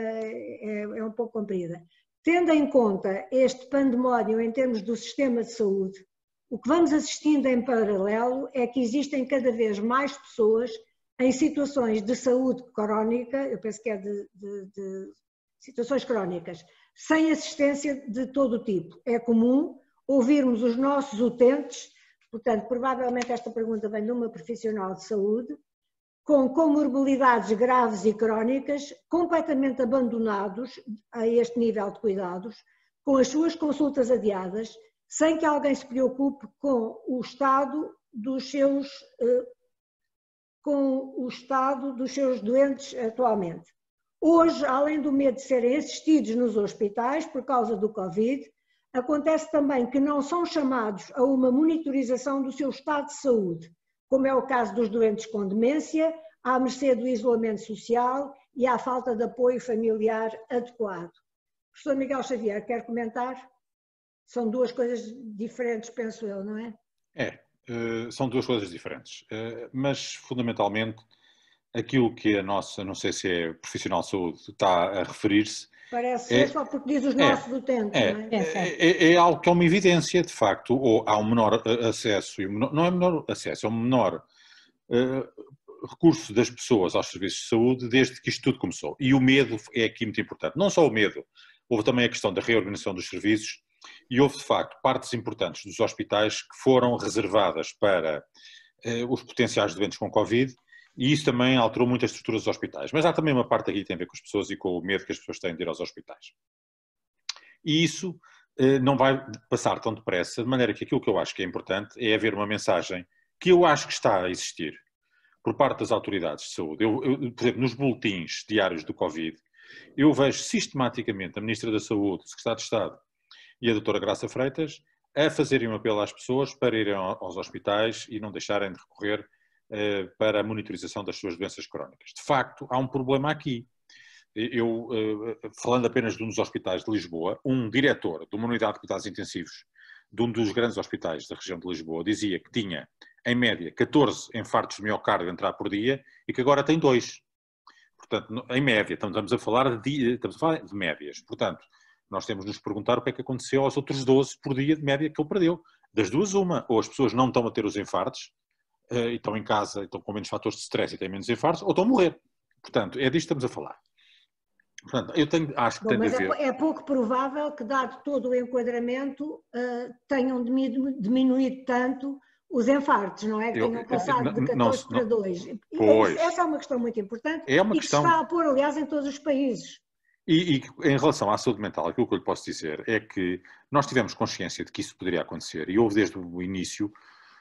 é, é um pouco comprida. Tendo em conta este pandemónio em termos do sistema de saúde, o que vamos assistindo em paralelo é que existem cada vez mais pessoas em situações de saúde crónica, eu penso que é de, de, de situações crónicas, sem assistência de todo o tipo. É comum ouvirmos os nossos utentes, portanto, provavelmente esta pergunta vem de uma profissional de saúde, com comorbilidades graves e crónicas, completamente abandonados a este nível de cuidados, com as suas consultas adiadas, sem que alguém se preocupe com o estado dos seus, com o estado dos seus doentes atualmente. Hoje, além do medo de serem assistidos nos hospitais por causa do Covid, acontece também que não são chamados a uma monitorização do seu estado de saúde, como é o caso dos doentes com demência, à mercê do isolamento social e à falta de apoio familiar adequado. Professor Miguel Xavier, quer comentar? São duas coisas diferentes, penso eu, não é? É, são duas coisas diferentes, mas fundamentalmente aquilo que a nossa, não sei se é profissional de saúde, está a referir-se. Parece é, ser só porque diz os nossos é, utentes, é, não é? É, é, é algo que é uma evidência, de facto, ou há um menor acesso, não é menor acesso, é um menor uh, recurso das pessoas aos serviços de saúde desde que isto tudo começou. E o medo é aqui muito importante. Não só o medo, houve também a questão da reorganização dos serviços e houve, de facto, partes importantes dos hospitais que foram reservadas para uh, os potenciais doentes com Covid. E isso também alterou muito as estruturas dos hospitais. Mas há também uma parte aqui que tem a ver com as pessoas e com o medo que as pessoas têm de ir aos hospitais. E isso eh, não vai passar tão depressa, de maneira que aquilo que eu acho que é importante é haver uma mensagem que eu acho que está a existir por parte das autoridades de saúde. Eu, eu, por exemplo, nos boletins diários do Covid, eu vejo sistematicamente a Ministra da Saúde, o Secretário de Estado e a doutora Graça Freitas a fazerem um apelo às pessoas para irem aos hospitais e não deixarem de recorrer para a monitorização das suas doenças crónicas. De facto, há um problema aqui. Eu, falando apenas de um dos hospitais de Lisboa, um diretor de uma unidade de cuidados intensivos de um dos grandes hospitais da região de Lisboa dizia que tinha, em média, catorze infartos de miocárdio a entrar por dia e que agora tem dois. Portanto, em média, estamos a falar de, estamos a falar de médias. Portanto, nós temos de nos perguntar o que é que aconteceu aos outros doze por dia de média que ele perdeu. Das duas, uma, ou as pessoas não estão a ter os infartos, e estão em casa, estão com menos fatores de stress e têm menos infartos, ou estão a morrer. Portanto, é disto que estamos a falar. Portanto, eu tenho, acho que Bom, tem mas de haver... é, é pouco provável que, dado todo o enquadramento, uh, tenham diminuído tanto os infartos, não é? Que tenham passado eu, de catorze para dois. Pois. Essa é uma questão muito importante é uma e questão... que se está a pôr, aliás, em todos os países. E, e em relação à saúde mental, aquilo que eu lhe posso dizer é que nós tivemos consciência de que isso poderia acontecer e houve desde o início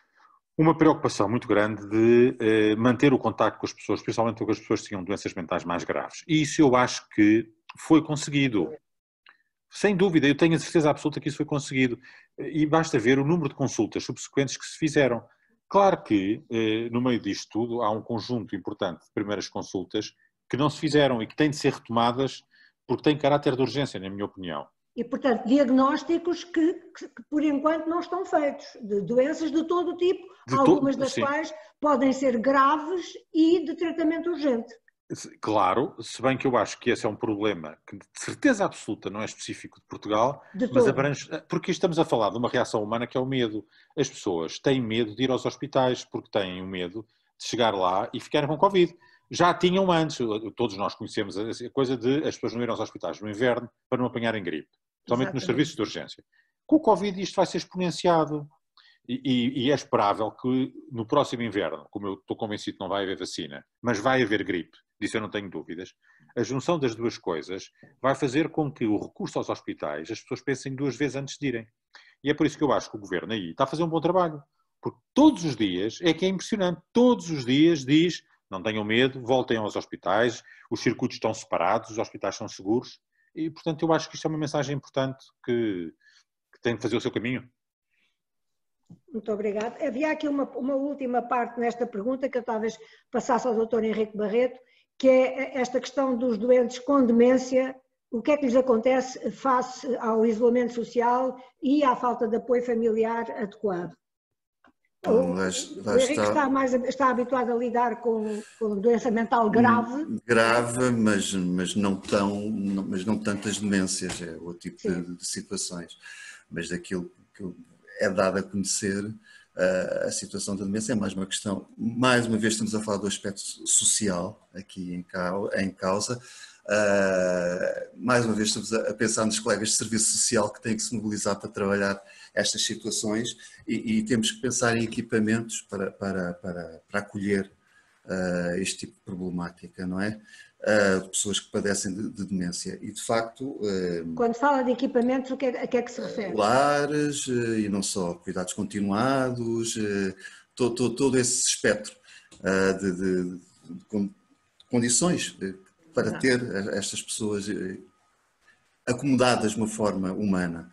uma preocupação muito grande de eh, manter o contacto com as pessoas, principalmente com as pessoas que tinham doenças mentais mais graves. E isso eu acho que foi conseguido. Sem dúvida, eu tenho a certeza absoluta que isso foi conseguido. E basta ver o número de consultas subsequentes que se fizeram. Claro que, eh, no meio disto tudo, há um conjunto importante de primeiras consultas que não se fizeram e que têm de ser retomadas porque têm caráter de urgência, na minha opinião. E, portanto, diagnósticos que, que, que, por enquanto, não estão feitos, de doenças de todo o tipo, de algumas to... das Sim. quais podem ser graves e de tratamento urgente. Claro, se bem que eu acho que esse é um problema que, de certeza absoluta, não é específico de Portugal, de mas abrange, porque estamos a falar de uma reação humana que é o medo. As pessoas têm medo de ir aos hospitais porque têm o medo de chegar lá e ficarem com Covid. Já tinham antes, todos nós conhecemos a coisa de as pessoas não irem aos hospitais no inverno para não apanharem gripe, principalmente nos serviços de urgência. Com o Covid isto vai ser exponenciado e, e, e é esperável que no próximo inverno, como eu estou convencido que não vai haver vacina, mas vai haver gripe, disso eu não tenho dúvidas, a junção das duas coisas vai fazer com que o recurso aos hospitais as pessoas pensem duas vezes antes de irem. E é por isso que eu acho que o governo aí está a fazer um bom trabalho, porque todos os dias, é que é impressionante, todos os dias diz... Não tenham medo, voltem aos hospitais, os circuitos estão separados, os hospitais são seguros e, portanto, eu acho que isto é uma mensagem importante que, que tem de fazer o seu caminho. Muito obrigada. Havia aqui uma, uma última parte nesta pergunta que eu talvez passasse ao doutor Henrique Barreto, que é esta questão dos doentes com demência, o que é que lhes acontece face ao isolamento social e à falta de apoio familiar adequado. O, mas, o Henrique está, mais, está habituado a lidar com, com doença mental grave. Grave, mas, mas, não tão, mas não tantas demências, é o tipo de, de situações. Mas daquilo que é dado a conhecer, uh, a situação da demência é mais uma questão, mais uma vez estamos a falar do aspecto social aqui em, em causa. Uh, mais uma vez estamos a pensar nos colegas de serviço social que têm que se mobilizar para trabalhar estas situações e, e temos que pensar em equipamentos para, para, para, para acolher uh, este tipo de problemática, não é? Uh, de pessoas que padecem de, de demência e de facto... Uh, Quando fala de equipamentos, o que é, a que é que se refere? Lares uh, e não só, cuidados continuados, uh, todo, todo, todo esse espectro uh, de, de, de condições para ter estas pessoas acomodadas de uma forma humana.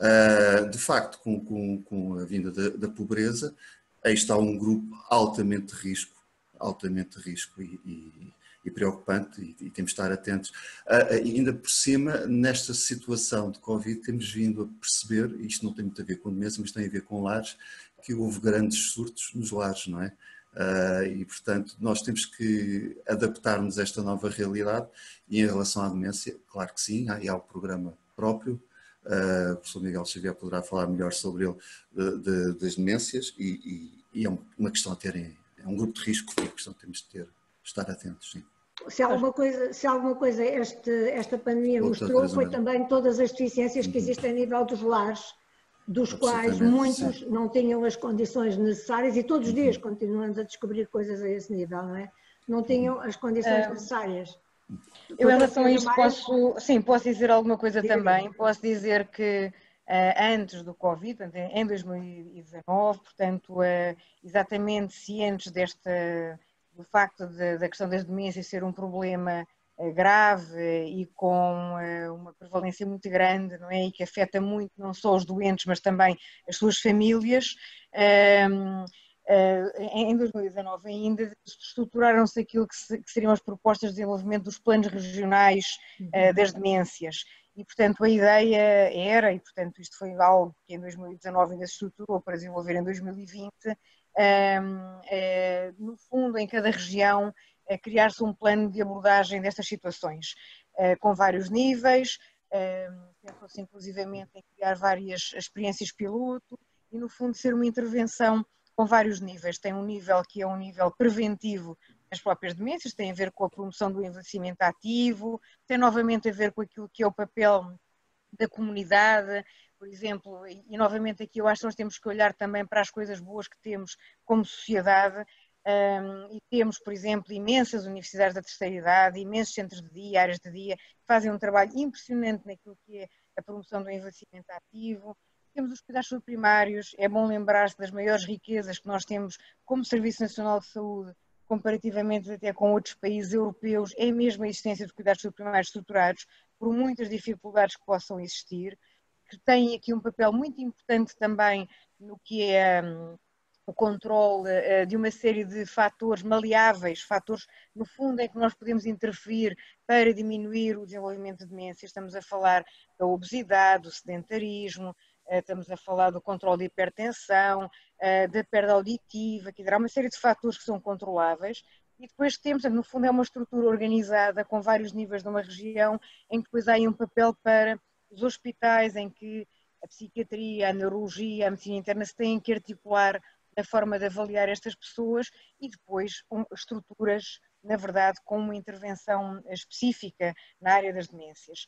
De facto, com, com, com a vinda da, da pobreza, aí está um grupo altamente de risco, altamente de risco e, e, e preocupante, e, e temos de estar atentos. Uh, ainda por cima, nesta situação de Covid, temos vindo a perceber, e isto não tem muito a ver com demência, mas tem a ver com lares, que houve grandes surtos nos lares, não é? Uh, e, portanto, nós temos que adaptar-nos a esta nova realidade. E em relação à demência, claro que sim, há, há o programa próprio. Uh, o professor Miguel Xavier poderá falar melhor sobre ele, de, de, das demências, e, e, e é uma questão a ter, é um grupo de risco, é uma questão que temos de ter, estar atentos, sim. Se alguma coisa, se alguma coisa este, esta pandemia mostrou, foi também todas as deficiências que existem a nível dos lares, dos quais muitos sim. não tinham as condições necessárias, e todos os dias uhum. continuamos a descobrir coisas a esse nível, não é? Não tinham as condições é... necessárias. Eu, em relação a isto, posso, sim, posso dizer alguma coisa Diga também. Bem. Posso dizer que uh, antes do Covid, em dois mil e dezanove, portanto, uh, exatamente cientes desta, do facto de, da questão das demências ser um problema uh, grave e com uh, uma prevalência muito grande, não é? E que afeta muito não só os doentes, mas também as suas famílias. Uh, Uh, em dois mil e dezanove ainda estruturaram-se aquilo que, se, que seriam as propostas de desenvolvimento dos planos regionais uh, das demências, e portanto a ideia era, e portanto isto foi algo que em dois mil e dezanove ainda se estruturou para desenvolver em dois mil e vinte, uh, uh, no fundo em cada região uh, criar-se um plano de abordagem destas situações, uh, com vários níveis, uh, pensou-se inclusivamente em criar várias experiências piloto e no fundo ser uma intervenção com vários níveis. Tem um nível que é um nível preventivo das próprias demências, tem a ver com a promoção do envelhecimento ativo, tem novamente a ver com aquilo que é o papel da comunidade, por exemplo, e, e novamente aqui eu acho que nós temos que olhar também para as coisas boas que temos como sociedade, um, e temos, por exemplo, imensas universidades da terceira idade, imensos centros de dia, áreas de dia, que fazem um trabalho impressionante naquilo que é a promoção do envelhecimento ativo. Temos os cuidados primários, é bom lembrar-se das maiores riquezas que nós temos como Serviço Nacional de Saúde, comparativamente até com outros países europeus, é mesmo a existência de cuidados primários estruturados, por muitas dificuldades que possam existir, que têm aqui um papel muito importante também no que é um, o controle uh, de uma série de fatores maleáveis, fatores no fundo em que nós podemos interferir para diminuir o desenvolvimento de demências. Estamos a falar da obesidade, do sedentarismo, estamos a falar do controle de hipertensão, da perda auditiva, que há uma série de fatores que são controláveis, e depois temos, no fundo é uma estrutura organizada com vários níveis de uma região, em que depois há aí um papel para os hospitais, em que a psiquiatria, a neurologia, a medicina interna se têm que articular na forma de avaliar estas pessoas, e depois um, estruturas, na verdade, com uma intervenção específica na área das demências.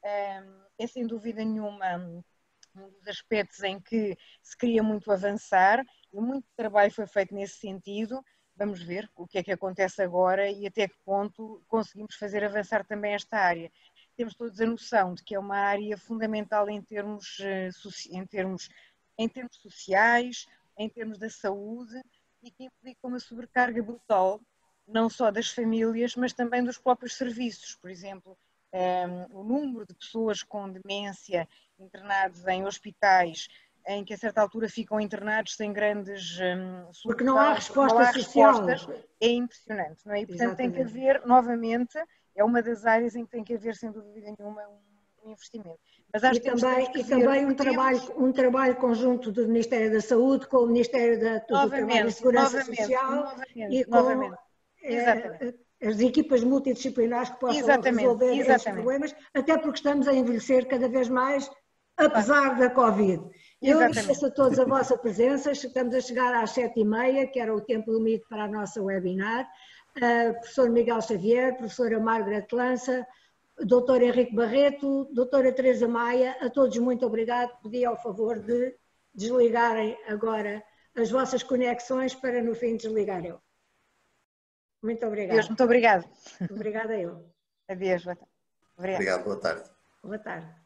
É sem dúvida nenhuma um dos aspectos em que se queria muito avançar, e muito trabalho foi feito nesse sentido. Vamos ver o que é que acontece agora e até que ponto conseguimos fazer avançar também esta área. Temos todos a noção de que é uma área fundamental em termos, em termos, em termos sociais, em termos da saúde, e que implica uma sobrecarga brutal, não só das famílias, mas também dos próprios serviços. Por exemplo, um, o número de pessoas com demência internados em hospitais, em que a certa altura ficam internados sem grandes um, soluções, porque não há resposta não há social. Respostas, é impressionante, não é? E, portanto, Exatamente. Tem que haver, novamente, é uma das áreas em que tem que haver, sem dúvida nenhuma, um, um investimento. Mas acho e que também, que e também um, trabalho, um trabalho conjunto do Ministério da Saúde com o Ministério da, do novamente, Trabalho e Segurança novamente, Social novamente, e com novamente. É, as equipas multidisciplinares que possam exatamente, resolver exatamente. esses problemas, até porque estamos a envelhecer cada vez mais, apesar da Covid. Eu agradeço a todos a vossa presença, estamos a chegar às sete e meia, que era o tempo limite para a nossa webinar. Uh, professor Miguel Xavier, professora Margaret Lança, doutor Henrique Barreto, doutora Teresa Maia, a todos muito obrigado. Pedi ao favor de desligarem agora as vossas conexões para no fim desligar eu. Muito obrigada. Deus, muito obrigado. Obrigada eu. Adeus, boa tarde. Obrigado, boa tarde. Boa tarde.